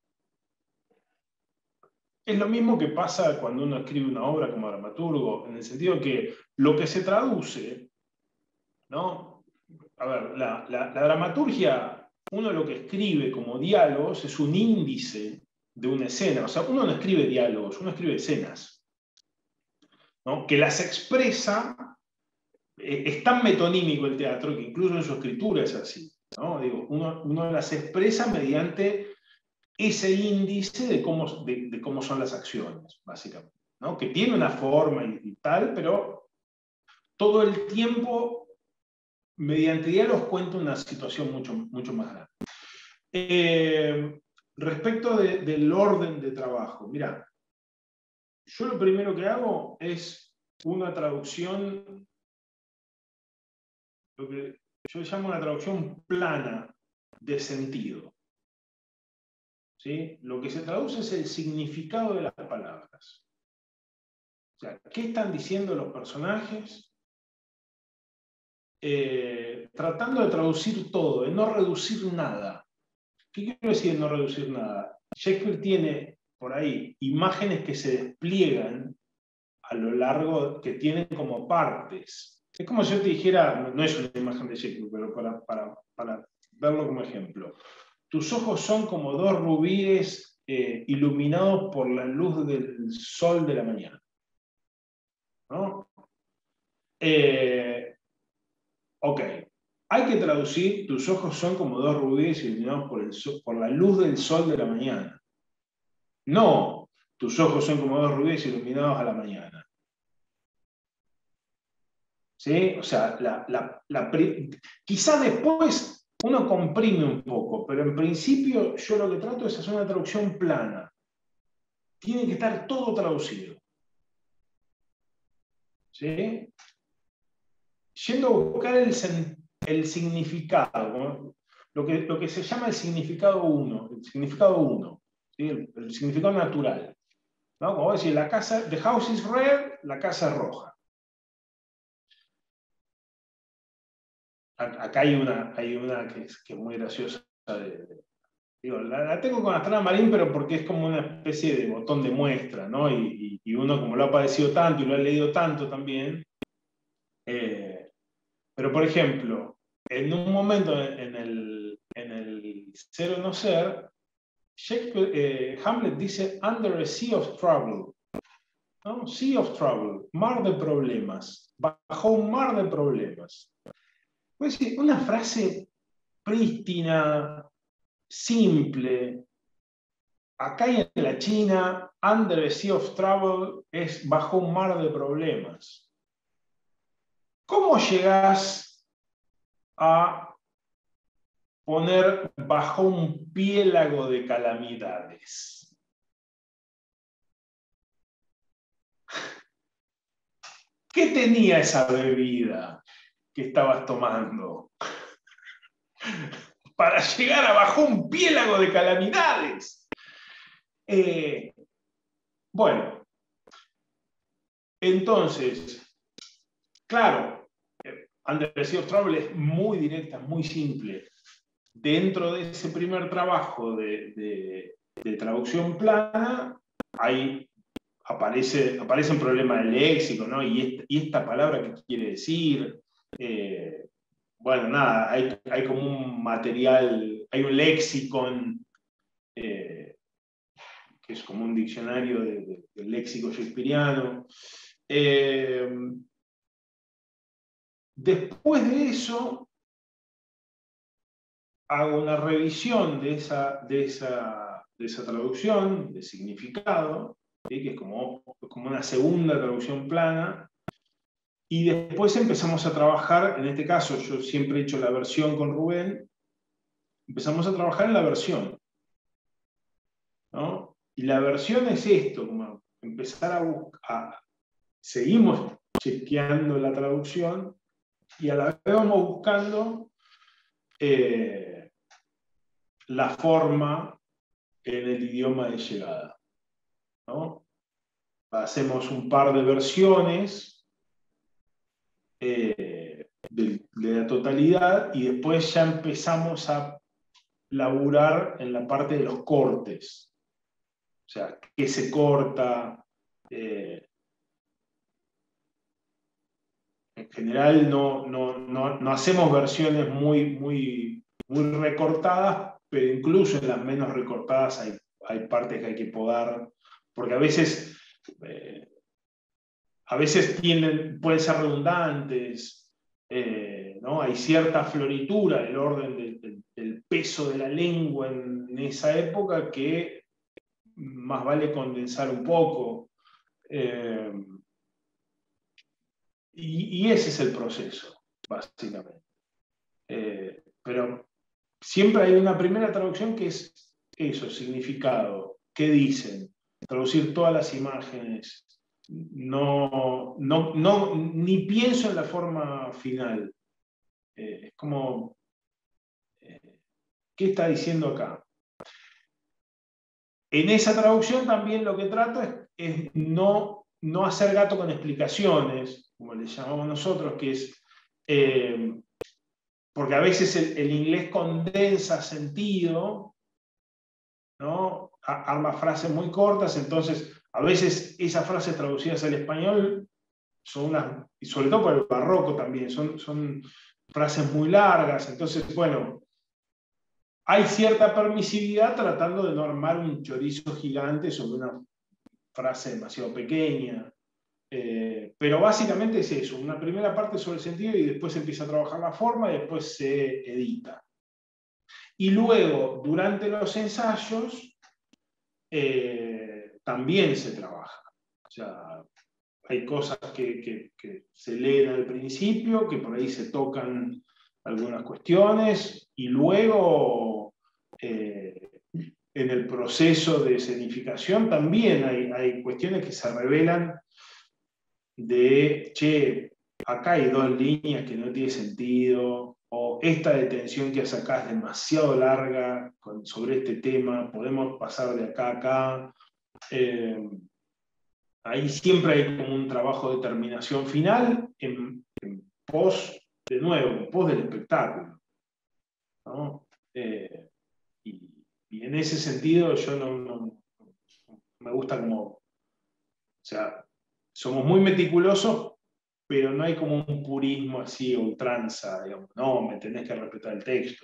es lo mismo que pasa cuando uno escribe una obra como dramaturgo, en el sentido que lo que se traduce, ¿no? A ver, la, la, la dramaturgia, uno lo que escribe como diálogos es un índice de una escena. O sea, uno no escribe diálogos, uno escribe escenas, ¿no? Que las expresa. Eh, es tan metonímico el teatro que incluso en su escritura es así, ¿no? Digo, uno, uno las expresa mediante ese índice de cómo, de, de cómo son las acciones, básicamente, ¿no? Que tiene una forma y, y tal, pero todo el tiempo, mediante diálogos, cuenta una situación mucho, mucho más grande. Eh, respecto de, del orden de trabajo, mira, yo lo primero que hago es una traducción, lo que yo llamo una traducción plana de sentido. ¿Sí? Lo que se traduce es el significado de las palabras. O sea, ¿qué están diciendo los personajes? Eh, tratando de traducir todo, de no reducir nada. ¿Qué quiero decir de no reducir nada? Shakespeare tiene por ahí imágenes que se despliegan a lo largo, que tienen como partes. Es como si yo te dijera, no es una imagen de Shakespeare, pero para, para, para verlo como ejemplo. Tus ojos son como dos rubíes eh, iluminados por la luz del sol de la mañana, ¿no? Eh, ok, hay que traducir, tus ojos son como dos rubíes iluminados por, el sol, por la luz del sol de la mañana. No, tus ojos son como dos rubíes iluminados a la mañana. ¿Sí? O sea, la, la, la, quizás después uno comprime un poco, pero en principio yo lo que trato es hacer una traducción plana. Tiene que estar todo traducido. ¿Sí? Yendo a buscar el, el significado, ¿no? lo, que, lo que se llama el significado uno, el significado uno, ¿sí? el, el significado natural. ¿No? Como decir, la casa, the house is red, la casa es roja. Acá hay una, hay una que, es, que es muy graciosa. De, de, digo, la, la tengo con Astrana Marín, pero porque es como una especie de botón de muestra, ¿no? Y, y, y uno, como lo ha padecido tanto y lo ha leído tanto también, eh, pero por ejemplo, en un momento en el, en el Ser o no ser, Shakespeare, eh, Hamlet dice under a sea of trouble, ¿no? Sea of trouble, mar de problemas, bajo un mar de problemas. Pues sí, una frase prístina, simple. Acá en la China, under a sea of trouble es bajo un mar de problemas. ¿Cómo llegás a poner bajo un piélago de calamidades? ¿Qué tenía esa bebida que estabas tomando para llegar a bajo un piélago de calamidades? Eh, bueno, entonces, claro, Under the Sea of Trouble es muy directa, muy simple. Dentro de ese primer trabajo de, de, de traducción plana, hay, aparece, aparece un problema del léxico, ¿no? Y, esta, y esta palabra, ¿qué quiere decir? Eh, bueno, nada, hay, hay como un material, hay un léxicon, eh, que es como un diccionario de, de, del léxico shakespeariano. Eh, después de eso, hago una revisión de esa, de esa, de esa traducción, de significado, ¿sí? Que es como, como una segunda traducción plana, y después empezamos a trabajar, en este caso yo siempre he hecho la versión con Rubén, empezamos a trabajar en la versión, ¿no? Y la versión es esto, como empezar a buscar, seguimos chequeando la traducción y a la vez vamos buscando eh, la forma en el idioma de llegada, ¿no? Hacemos un par de versiones eh, de, de la totalidad y después ya empezamos a laburar en la parte de los cortes. O sea, qué se corta. Eh, en general no, no, no, no hacemos versiones muy, muy, muy recortadas, pero incluso en las menos recortadas hay, hay partes que hay que podar, porque a veces, eh, a veces tienden, pueden ser redundantes, eh, ¿no? Hay cierta floritura del orden del, del, del peso de la lengua en, en esa época que más vale condensar un poco. Eh, y, y ese es el proceso, básicamente. Eh, pero siempre hay una primera traducción que es eso, significado, qué dicen, traducir todas las imágenes, no, no, no, ni pienso en la forma final. Eh, es como, eh, ¿qué está diciendo acá? En esa traducción también lo que trato es, es no, no hacer gato con explicaciones, como le llamamos nosotros, que es... Eh, porque a veces el, el inglés condensa sentido, ¿no? Arma frases muy cortas, entonces a veces esas frases traducidas al español son unas, y sobre todo por el barroco también, son, son frases muy largas, entonces, bueno, hay cierta permisividad tratando de no armar un chorizo gigante sobre una frase demasiado pequeña. Eh, pero básicamente es eso, una primera parte sobre el sentido y después se empieza a trabajar la forma y después se edita. Y luego, durante los ensayos, eh, también se trabaja. O sea, hay cosas que, que, que se leen al principio, que por ahí se tocan algunas cuestiones, y luego, eh, en el proceso de escenificación también hay, hay cuestiones que se revelan de, che, acá hay dos líneas que no tiene sentido, o esta detención que sacás es demasiado larga con, sobre este tema, podemos pasar de acá a acá. Eh, ahí siempre hay como un trabajo de terminación final en, en pos, de nuevo, en pos del espectáculo, ¿no? Eh, y, y en ese sentido yo no, no, no me gusta como, o sea, somos muy meticulosos, pero no hay como un purismo así, ultranza, digamos, no, me tenés que respetar el texto.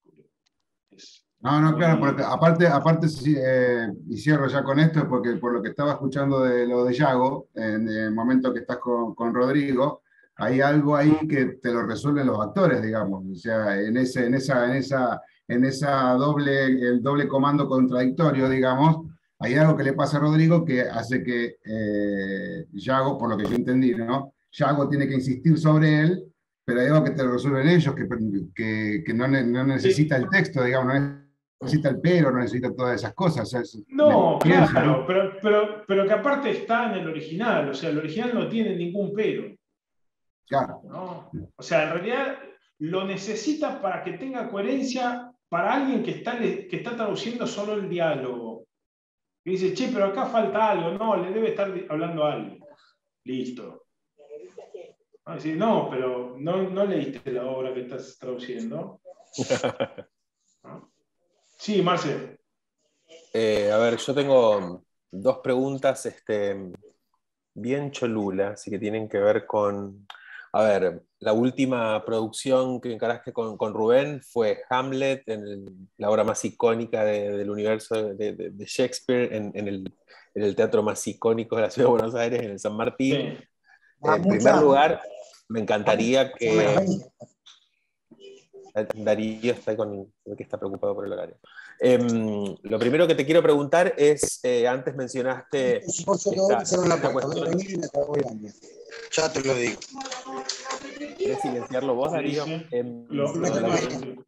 Es No, no, claro, muy... porque aparte, aparte sí, eh, y cierro ya con esto, porque por lo que estaba escuchando de lo de Yago, en el momento que estás con, con Rodrigo, hay algo ahí que te lo resuelven los actores, digamos, o sea, en ese, en esa, en esa, en esa doble, el doble comando contradictorio, digamos, hay algo que le pasa a Rodrigo que hace que eh, Yago, por lo que yo entendí, ¿no? Yago tiene que insistir sobre él, pero hay algo que te lo resuelven ellos, que, que, que no, no necesita el texto, digamos, no necesita el pero, no necesita todas esas cosas. O sea, es, No, pienso, claro, ¿no? pero, pero, pero que aparte está en el original, o sea, el original no tiene ningún pero, Claro. ¿no? O sea, en realidad lo necesita para que tenga coherencia para alguien que está, que está traduciendo solo el diálogo. Y dice, che, pero acá falta algo, no, le debe estar hablando a alguien. Listo. Va a decir, no, pero no, no leíste la obra que estás traduciendo. ¿No? Sí, Marce. Eh, a ver, yo tengo dos preguntas este, bien cholulas, así que tienen que ver con... A ver, la última producción que encaraste con, con Rubén fue Hamlet, en el- la obra más icónica de- del universo de, de- de Shakespeare, en, en el, en el teatro más icónico de la ciudad de Buenos Aires, en el San Martín. Sí. Ah, En primer muchas, lugar, me encantaría son menos que... veinte. Darío está con que está preocupado por el horario. Eh, lo primero que te quiero preguntar es, eh, antes mencionaste esta, esta cuestión. Ya te lo digo. ¿Querés silenciarlo vos, Sí, Darío? sí. Eh, Lo- lo la- tengo.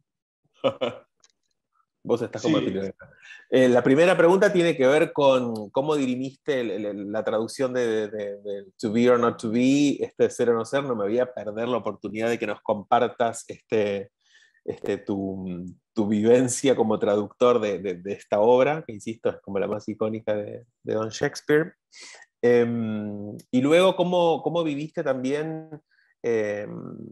Vos estás Sí. como el eh, La primera pregunta tiene que ver con cómo dirimiste el, el, la traducción de, de, de to be or not to be, este ser o no ser. No me voy a perder la oportunidad de que nos compartas este, este, tu, tu vivencia como traductor de, de, de esta obra, que insisto es como la más icónica de, de Don Shakespeare. Eh, y luego, ¿cómo, cómo viviste también eh,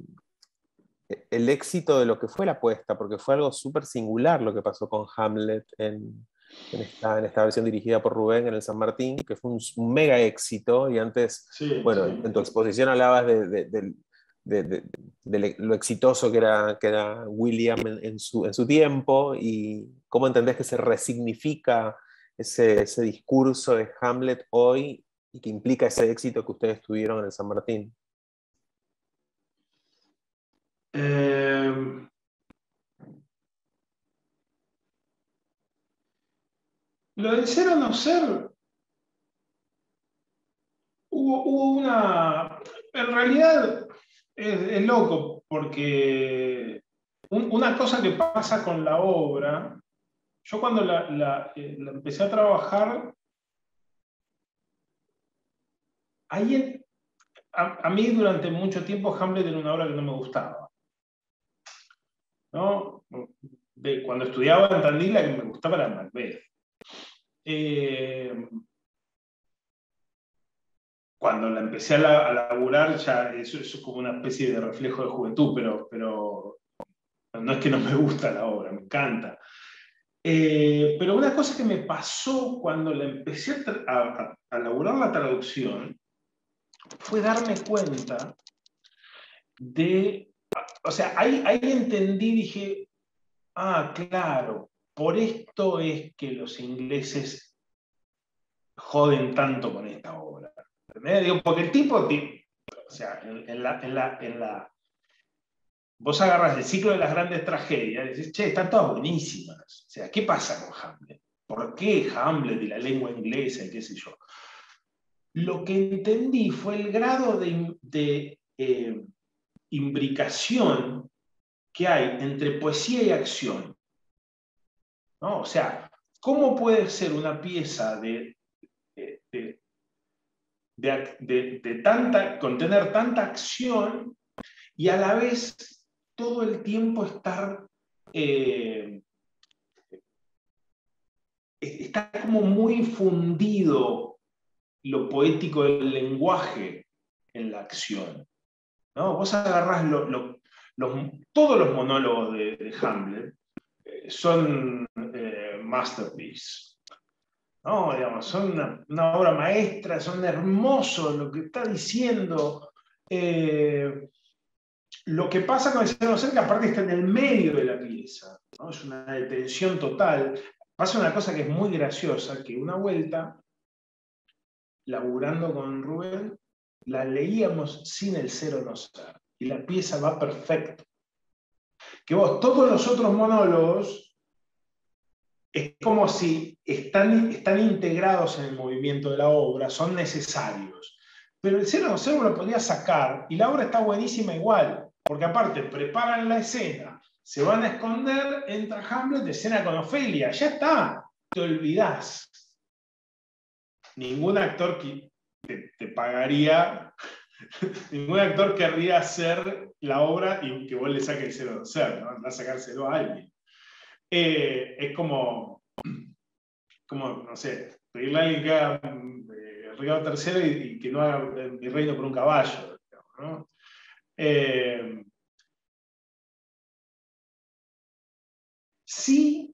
el éxito de lo que fue la apuesta? Porque fue algo súper singular lo que pasó con Hamlet en, en, esta, en esta versión dirigida por Rubén en el San Martín, que fue un, un mega éxito. Y antes, Sí, bueno, sí. en tu exposición hablabas de, de, de, de, de, de lo exitoso que era, que era William en, en, su, en su tiempo, y cómo entendés que se resignifica ese, ese discurso de Hamlet hoy y que implica ese éxito que ustedes tuvieron en el San Martín. Eh, lo del ser o no ser, hubo, hubo una... En realidad es, es loco, porque un- una cosa que pasa con la obra, yo cuando la, la, eh, la empecé a trabajar, ahí en- a, a mí durante mucho tiempo Hamlet era una obra que no me gustaba, ¿no? De, cuando estudiaba en Tandil, la que me gustaba era Macbeth. Eh, cuando la empecé a, la, a laburar, ya eso, eso es como una especie de reflejo de juventud, pero, pero no es que no me gusta la obra, me encanta. Eh, pero una cosa que me pasó cuando la empecé a, a, a laburar la traducción fue darme cuenta de, o sea, ahí, ahí entendí, dije, ah, claro, por esto es que los ingleses joden tanto con esta obra. ¿Entendés? Digo, porque el tipo, o sea, en, en, la, en, la, en la... Vos agarras el ciclo de las grandes tragedias y decís, che, están todas buenísimas. O sea, ¿qué pasa con Hamlet? ¿Por qué Hamlet y la lengua inglesa y qué sé yo? Lo que entendí fue el grado de, de eh, imbricación que hay entre poesía y acción, ¿no? O sea, ¿cómo puede ser una pieza de, de, de, de, de, de tanta, contener tanta acción y a la vez todo el tiempo estar, eh, está como muy fundido lo poético del lenguaje en la acción, ¿no? Vos agarrás lo, lo, los, todos los monólogos de, de Hamlet, eh, son eh, masterpiece, ¿no? Digamos, son una, una obra maestra, son hermosos lo que está diciendo. Eh, Lo que pasa con el ser no ser, que aparte está en el medio de la pieza, ¿no? Es una detención total. Pasa una cosa que es muy graciosa, que una vuelta, laburando con Rubén, la leíamos sin el ser o no ser, y la pieza va perfecto. Que vos, todos los otros monólogos, es como si están, están integrados en el movimiento de la obra, son necesarios. Pero el ser o no ser lo podías sacar, y la obra está buenísima igual. Porque aparte, preparan la escena, se van a esconder, entra Hamlet, escena con Ofelia, ya está, te olvidás. Ningún actor que te, te pagaría, ningún actor querría hacer la obra y que vos le saques el cero de ser, ¿no? Va a sacárselo a alguien. Eh, es como, como, no sé, pedirle a alguien que haga eh, Ricardo tercero y, y que no haga Mi reino por un caballo, digamos, ¿no? Eh, Sí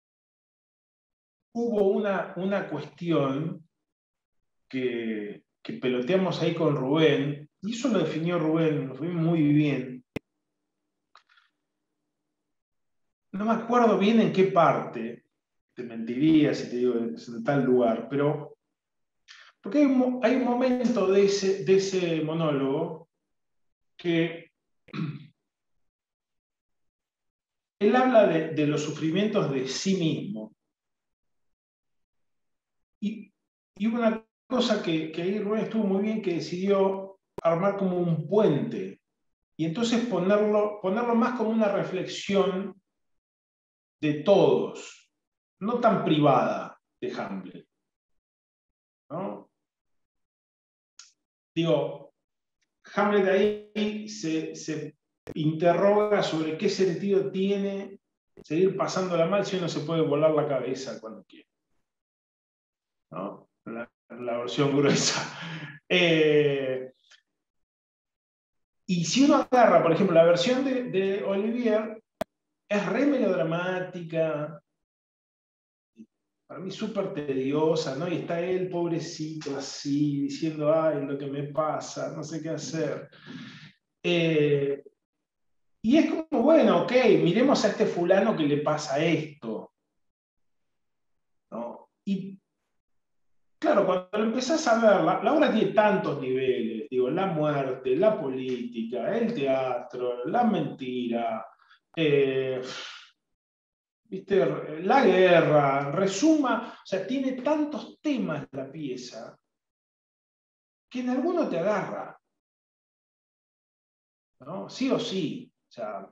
hubo una, una cuestión que, que peloteamos ahí con Rubén, y eso lo definió Rubén, lo fue muy bien. No me acuerdo bien en qué parte, te mentiría si te digo es en tal lugar, pero porque hay un, hay un momento de ese, de ese monólogo que él habla de, de los sufrimientos de sí mismo. Y, y una cosa que, que ahí Rubén estuvo muy bien, que decidió armar como un puente. Y entonces ponerlo, ponerlo más como una reflexión de todos, no tan privada de Hamlet, ¿no? Digo, Hamlet ahí se, se interroga sobre qué sentido tiene seguir pasándola mal si uno se puede volar la cabeza cuando quiere, ¿no? La, la versión gruesa. Eh, y si uno agarra, por ejemplo, la versión de, de Olivier, es re melodramática, para mí súper tediosa, ¿no? Y está él, pobrecito, así, diciendo, ay, lo que me pasa, no sé qué hacer. Eh, y es como, bueno, ok, miremos a este fulano que le pasa esto, ¿no? Y claro, cuando lo empezás a ver, la, la obra tiene tantos niveles, digo, la muerte, la política, el teatro, la mentira, eh, ¿viste? La guerra, resuma, o sea, tiene tantos temas la pieza que en alguno te agarra, ¿no? Sí o sí. O sea,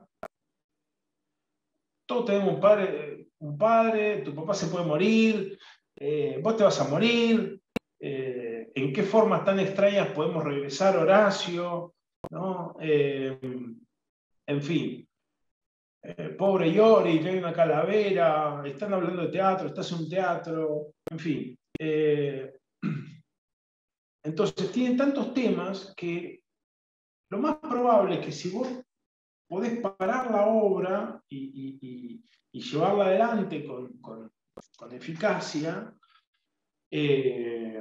todos tenemos un padre, un padre, tu papá se puede morir, eh, vos te vas a morir, eh, en qué formas tan extrañas podemos regresar, Horacio, ¿no? Eh, en fin. Eh, pobre Yori, hay una calavera, están hablando de teatro, estás en un teatro, en fin. Eh, entonces, tienen tantos temas que lo más probable es que si vos podés parar la obra y, y, y, y llevarla adelante con, con, con eficacia, eh,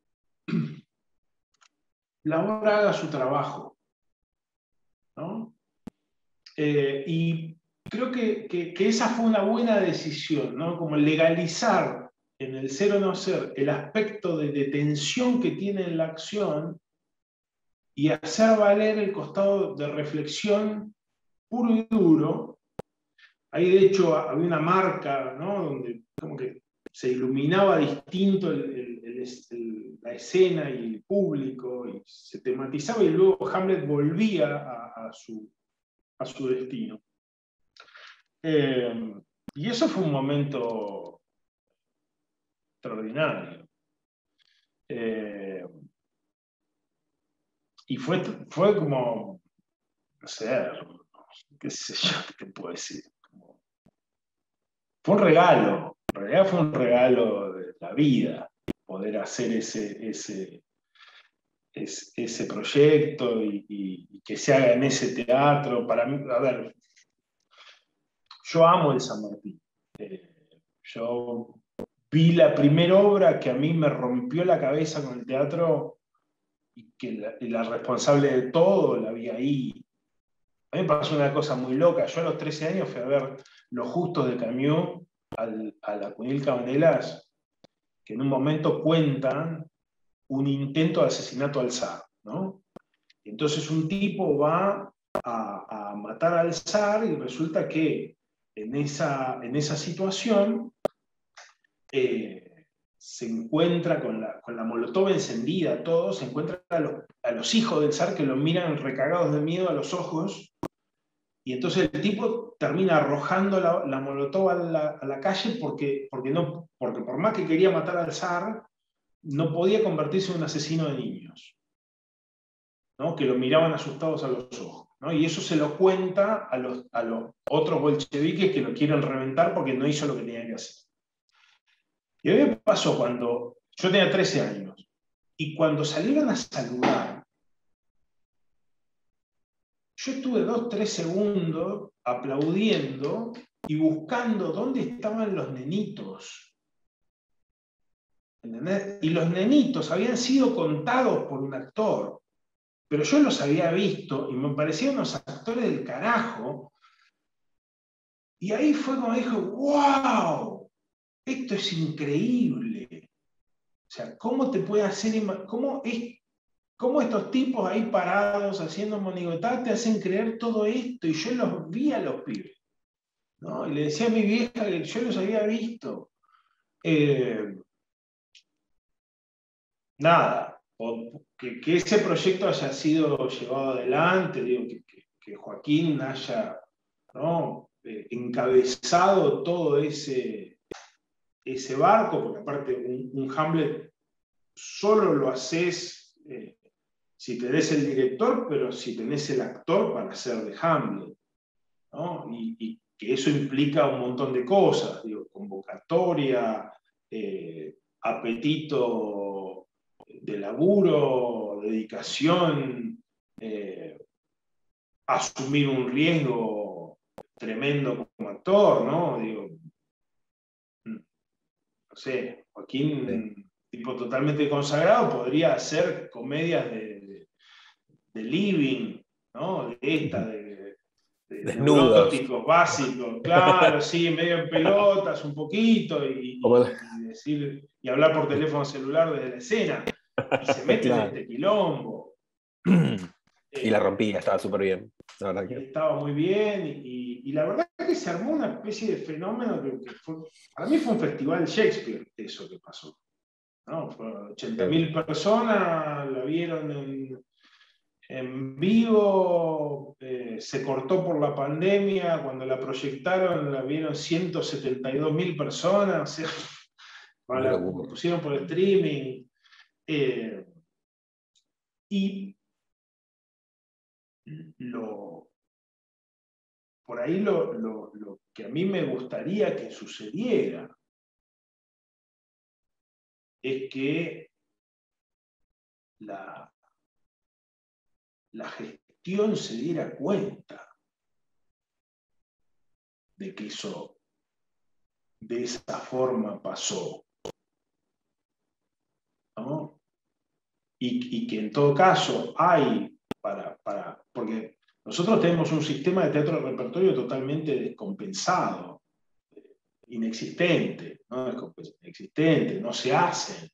la obra haga su trabajo, ¿no? Eh, y creo que, que, que esa fue una buena decisión, ¿no? Como legalizar en el ser o no ser el aspecto de detención que tiene en la acción y hacer valer el costado de reflexión puro y duro. Ahí de hecho había una marca, ¿no? Donde como que se iluminaba distinto el, el, el, el, la escena y el público, y se tematizaba, y luego Hamlet volvía a, a, su, a su destino. Eh, y eso fue un momento extraordinario. Eh, y fue, fue como, no sé, qué sé yo, qué te puedo decir. Como, fue un regalo, en realidad fue un regalo de la vida, poder hacer ese, ese, ese, ese proyecto y, y, y que se haga en ese teatro. Para mí, a ver, yo amo el San Martín. Eh, yo vi la primera obra que a mí me rompió la cabeza con el teatro y que la, y la responsable de todo la vi ahí. A mí me pasó una cosa muy loca. Yo a los trece años fui a ver Los Justos de Camus al, a la Cunil Cabanelas, que en un momento cuentan un intento de asesinato al zar, ¿no? Entonces un tipo va a, a matar al zar y resulta que en esa, en esa situación eh, se encuentra con la, con la molotov encendida, todo, se encuentra a, lo, a los hijos del zar que lo miran recagados de miedo a los ojos, y entonces el tipo termina arrojando la, la molotov a la, a la calle porque, porque, no, porque por más que quería matar al zar, no podía convertirse en un asesino de niños, ¿no? Que lo miraban asustados a los ojos, ¿no? Y eso se lo cuenta a los, a los otros bolcheviques que lo quieren reventar porque no hizo lo que tenía que hacer. Y a mí me pasó cuando yo tenía trece años, y cuando salieron a saludar, yo estuve dos, tres segundos aplaudiendo y buscando dónde estaban los nenitos. ¿Entendés? Y los nenitos habían sido contados por un actor, pero yo los había visto y me parecían unos actores del carajo. Y ahí fue como dijo, wow, esto es increíble. O sea, ¿cómo te puede hacer, cómo, es, cómo estos tipos ahí parados haciendo monigotadas te hacen creer todo esto? Y yo los vi a los pibes. ¿no? Y le decía a mi vieja que yo los había visto. Eh, nada, o que, que ese proyecto haya sido llevado adelante, digo, que, que, que Joaquín haya, ¿no?, eh, encabezado todo ese, ese barco, porque aparte un, un Hamlet solo lo haces eh, si tenés el director, pero si tenés el actor para hacer de Hamlet, ¿no? Y, y que eso implica un montón de cosas, digo, convocatoria, eh, apetito de laburo, dedicación, eh, asumir un riesgo tremendo como actor, ¿no? Digo, no sé, Joaquín, sí, tipo totalmente consagrado, podría hacer comedias de, de, de living, ¿no? De esta, de, de neuróticos básicos, claro, sí, medio en pelotas, un poquito, y, y, y decir, y hablar por teléfono celular desde la escena, y se mete claro. en este quilombo. Y la rompía, estaba súper bien. La verdad que... Estaba muy bien, y, y la verdad es que se armó una especie de fenómeno que, que fue, para mí fue un festival Shakespeare, eso que pasó, ¿no? ochenta mil personas la vieron en, en vivo, eh, se cortó por la pandemia, cuando la proyectaron la vieron ciento setenta y dos mil personas, o sea, la pusieron por streaming. Eh, y lo, por ahí lo, lo, lo que a mí me gustaría que sucediera es que la, la gestión se diera cuenta de que eso de esa forma pasó, ¿no? Y, y que en todo caso hay para, para, porque nosotros tenemos un sistema de teatro de repertorio totalmente descompensado, inexistente, ¿no? Inexistente, no se hacen.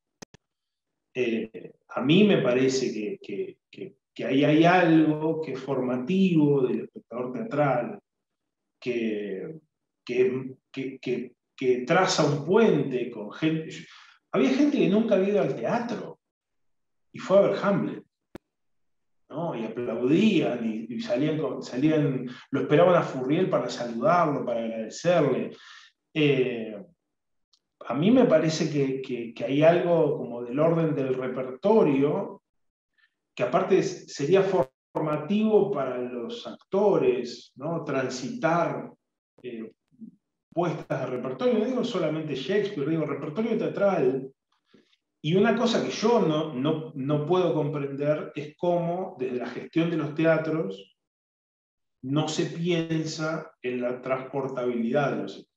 Eh, a mí me parece que, que, que, que ahí hay algo que es formativo del espectador teatral, que, que, que, que, que traza un puente con gente. Había gente que nunca había ido al teatro y fue a ver Hamlet, ¿no? Y aplaudían y, y salían, salían, lo esperaban a Furriel para saludarlo, para agradecerle. Eh, a mí me parece que, que, que hay algo como del orden del repertorio, que aparte sería formativo para los actores, ¿no? Transitar eh, puestas de repertorio, no digo solamente Shakespeare, digo repertorio teatral. Y una cosa que yo no, no, no puedo comprender es cómo desde la gestión de los teatros no se piensa en la transportabilidad de los espectáculos,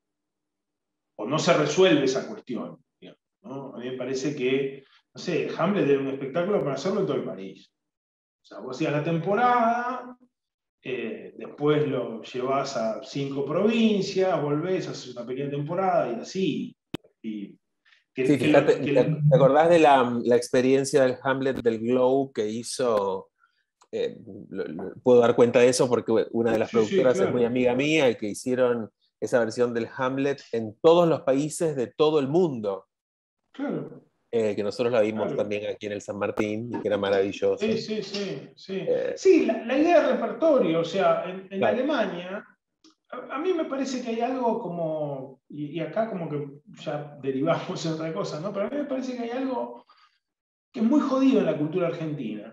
o no se resuelve esa cuestión, digamos, ¿no? A mí me parece que, no sé, Hamlet era un espectáculo para hacerlo en todo el país. O sea, vos hacías la temporada, eh, después lo llevas a cinco provincias, volvés, haces una pequeña temporada y así. Y que, sí, fíjate, que, que, ¿te acordás de la, la experiencia del Hamlet del Globe que hizo? Eh, lo, lo, puedo dar cuenta de eso porque una de las sí, productoras sí, claro, es muy amiga mía, y que hicieron esa versión del Hamlet en todos los países de todo el mundo. Claro. Eh, que nosotros la vimos claro. también aquí en el San Martín, y que era maravilloso. Sí, sí, sí. Sí, eh, sí la, la idea de repertorio, o sea, en, en claro. Alemania, a, a mí me parece que hay algo como, y, y acá como que ya derivamos en otra cosa, ¿no? Pero a mí me parece que hay algo que es muy jodido en la cultura argentina,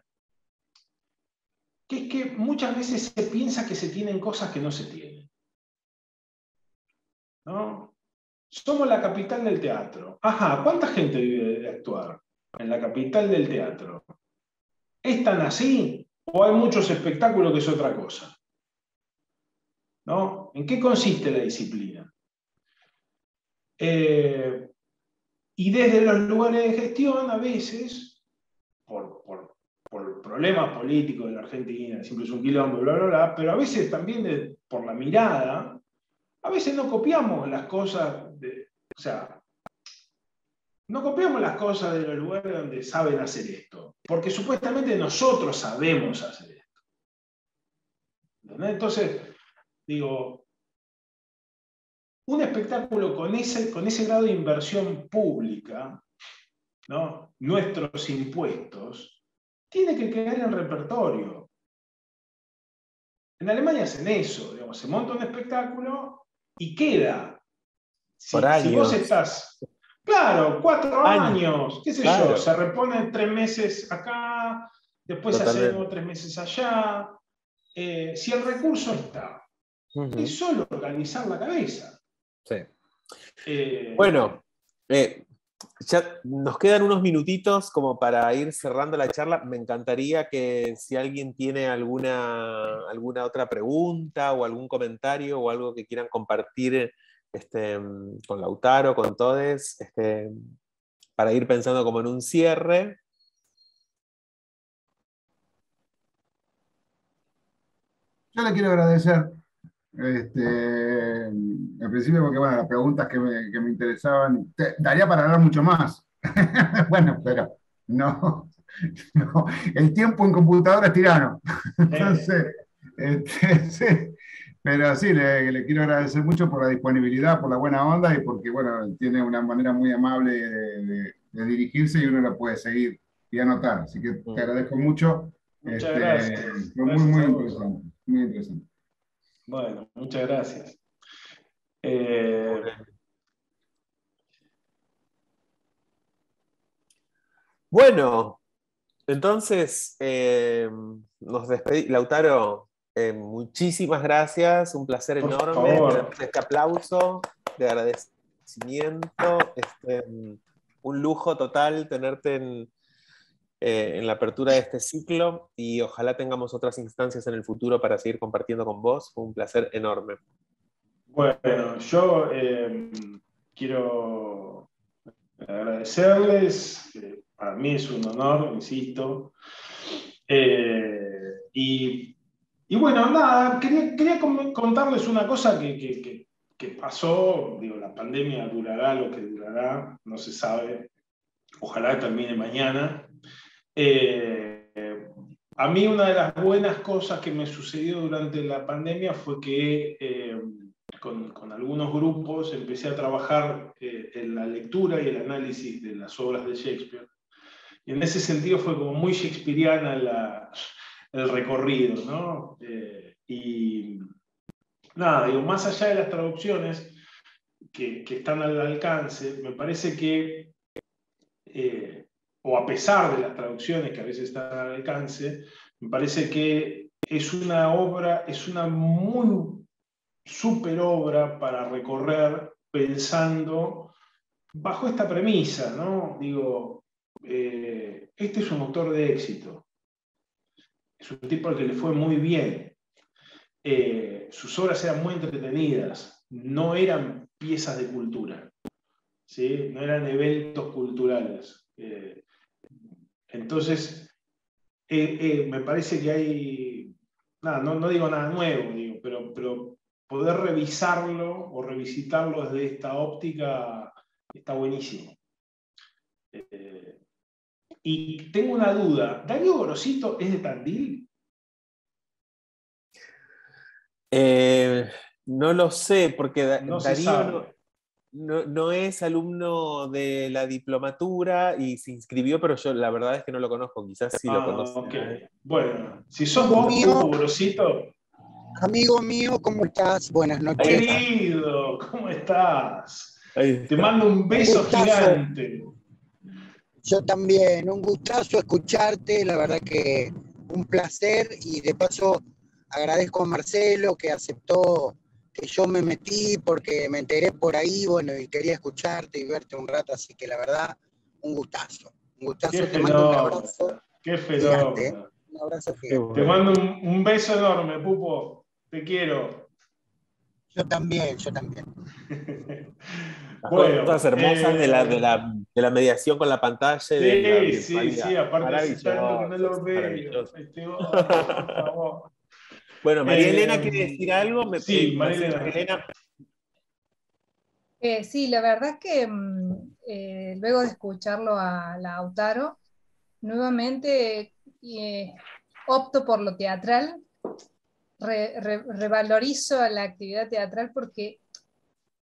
que es que muchas veces se piensa que se tienen cosas que no se tienen, ¿no? Somos la capital del teatro. Ajá, ¿cuánta gente vive de actuar en la capital del teatro? ¿Es tan así? ¿O hay muchos espectáculos que es otra cosa? ¿No? ¿En qué consiste la disciplina? Eh, y desde los lugares de gestión, a veces, por, por, por problemas políticos de la Argentina, siempre es un quilombo, bla, bla, bla, pero a veces también de, por la mirada, a veces no copiamos las cosas, de, o sea, no copiamos las cosas de los lugares donde saben hacer esto, porque supuestamente nosotros sabemos hacer esto. ¿Entendés? Entonces, digo, un espectáculo con ese, con ese grado de inversión pública, ¿no? Nuestros impuestos, tiene que quedar en repertorio. En Alemania hacen eso, digamos, se monta un espectáculo y queda. Si, Por si vos años. estás, claro, cuatro Años. años, qué sé Claro. yo, se repone tres meses acá, después se hace de nuevo tres meses allá. Eh, si el recurso está, Uh-huh. es solo organizar la cabeza. Sí. Eh, Bueno, eh, ya nos quedan unos minutitos como para ir cerrando la charla. Me encantaría que si alguien tiene alguna, alguna otra pregunta o algún comentario o algo que quieran compartir este, con Lautaro, con todos, este, para ir pensando como en un cierre. Yo le quiero agradecer, este, en principio, porque bueno, las preguntas que me, que me interesaban, te- daría para hablar mucho más. Bueno, pero no, no, el tiempo en computadora es tirano. Entonces, este, sí, pero sí, le, le quiero agradecer mucho por la disponibilidad, por la buena onda y porque, bueno, tiene una manera muy amable de, de- de dirigirse y uno la puede seguir y anotar. Así que te agradezco mucho. muchas Este, gracias. fue muy, Gracias muy a vos. interesante, muy interesante. Bueno, muchas gracias. Eh, Bueno, entonces eh, nos despedimos. Lautaro, eh, muchísimas gracias, un placer por enorme favor. tenerte este aplauso de agradecimiento, este, un lujo total tenerte en, eh, en la apertura de este ciclo y ojalá tengamos otras instancias en el futuro para seguir compartiendo con vos. Fue un placer enorme. Bueno, yo eh, quiero agradecerles, que para mí es un honor, insisto. Eh, y, y bueno, nada, quería, quería contarles una cosa que, que, que, que pasó. Digo, la pandemia durará lo que durará, no se sabe. Ojalá termine mañana. Eh, a mí una de las buenas cosas que me sucedió durante la pandemia fue que eh, con, con, algunos grupos empecé a trabajar eh, en la lectura y el análisis de las obras de Shakespeare. Y en ese sentido fue como muy shakespeariana la, el recorrido, ¿no? Eh, y nada, digo, más allá de las traducciones que, que están al alcance, me parece que eh, o a pesar de las traducciones que a veces están al alcance, me parece que es una obra, es una muy super obra para recorrer pensando bajo esta premisa, ¿no? Digo, eh, este es un autor de éxito, es un tipo al que le fue muy bien, eh, sus obras eran muy entretenidas, no eran piezas de cultura, ¿sí? No eran eventos culturales. Eh, Entonces, eh, eh, me parece que hay, nada, no, no digo nada nuevo, digo, pero, pero poder revisarlo o revisitarlo desde esta óptica está buenísimo. Eh, y tengo una duda, ¿Darío Gorosito es de Tandil? Eh, no lo sé, porque da No se Darío no, sabe. no, no es alumno de la diplomatura y se inscribió, pero yo la verdad es que no lo conozco, quizás sí lo Ah, conozco. ok. Bueno, si sos Amigo vos, mío, Pupo Gorosito, amigo mío, ¿cómo estás? Buenas noches. querido, ¿cómo estás? Ahí Te está. mando un Un beso gustazo. gigante. Yo también, un gustazo escucharte, la verdad que un placer y de paso agradezco a Marcelo que aceptó que yo me metí porque me enteré por ahí, bueno, y quería escucharte y verte un rato, así que la verdad, un gustazo. Un Qué gustazo, te mando un fenómeno, abrazo qué gigante, ¿eh? fenómeno. Un abrazo Qué gigante. Te bueno. mando un, un beso enorme, Pupo. Te quiero. Yo también, yo también. Las cosas Bueno, hermosas de la, de eh, la, de la mediación con la pantalla y de la sí, sí, virtualidad. sí, aparte hace tanto que no Maravilloso, lo veo. maravilloso. Este hombre, por favor. Bueno, María Elena quiere Eh, decir algo. Me, sí, eh, Marcela, Marilena. Elena. Eh, sí, la verdad es que mm, eh, luego de escucharlo a Lautaro, nuevamente eh, opto por lo teatral, re- re- revalorizo la actividad teatral porque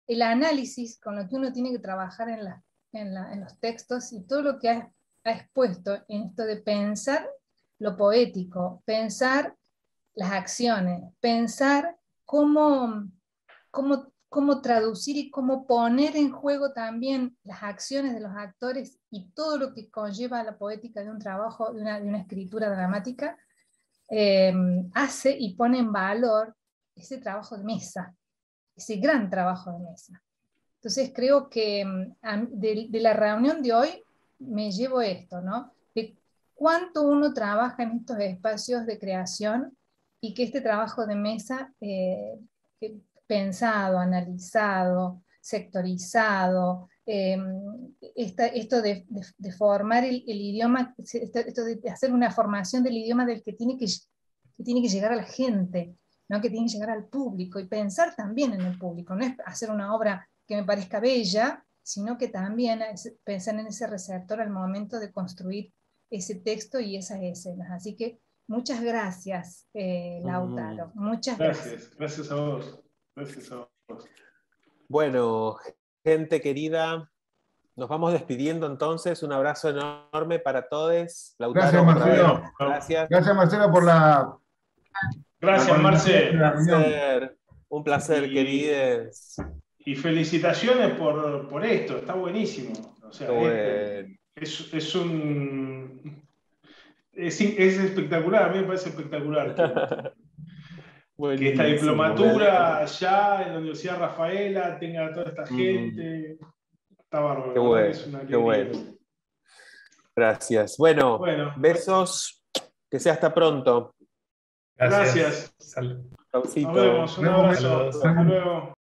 el análisis con lo que uno tiene que trabajar en, la, en, la, en los textos y todo lo que ha, ha expuesto en esto de pensar lo poético, pensar las acciones, pensar cómo, cómo, cómo traducir y cómo poner en juego también las acciones de los actores y todo lo que conlleva la poética de un trabajo, de una, de una escritura dramática, eh, hace y pone en valor ese trabajo de mesa, ese gran trabajo de mesa. Entonces creo que de, de la reunión de hoy me llevo esto, ¿no? De cuánto uno trabaja en estos espacios de creación y que este trabajo de mesa, eh, pensado, analizado, sectorizado, eh, esta, esto de, de, de formar el, el idioma, esto, esto de hacer una formación del idioma del que tiene que, que tiene que llegar a la gente, ¿no? Que tiene que llegar al público, y pensar también en el público, no es hacer una obra que me parezca bella, sino que también es pensar en ese receptor al momento de construir ese texto y esas escenas. Así que muchas gracias, eh, Lautaro, Mm. muchas gracias. gracias. Gracias a vos. Gracias a vos. Bueno, gente querida, nos vamos despidiendo entonces. Un abrazo enorme para todos. Gracias, Marcelo. Gracias. Gracias, Marcelo, por la... Gracias, la Marce. Un placer, un placer, y, querides. Y felicitaciones por, por esto, está buenísimo. O sea, bueno. es, es, es un... Es, es espectacular, a mí me parece espectacular que, que esta diplomatura ya en la Universidad Rafaela tenga a toda esta gente. Mm. Está bárbaro. Qué bueno, es una qué bueno. Gracias. Bueno, bueno, besos. Que sea hasta pronto. Gracias. Gracias. Salud. Nos vemos. Un abrazo. Hasta luego.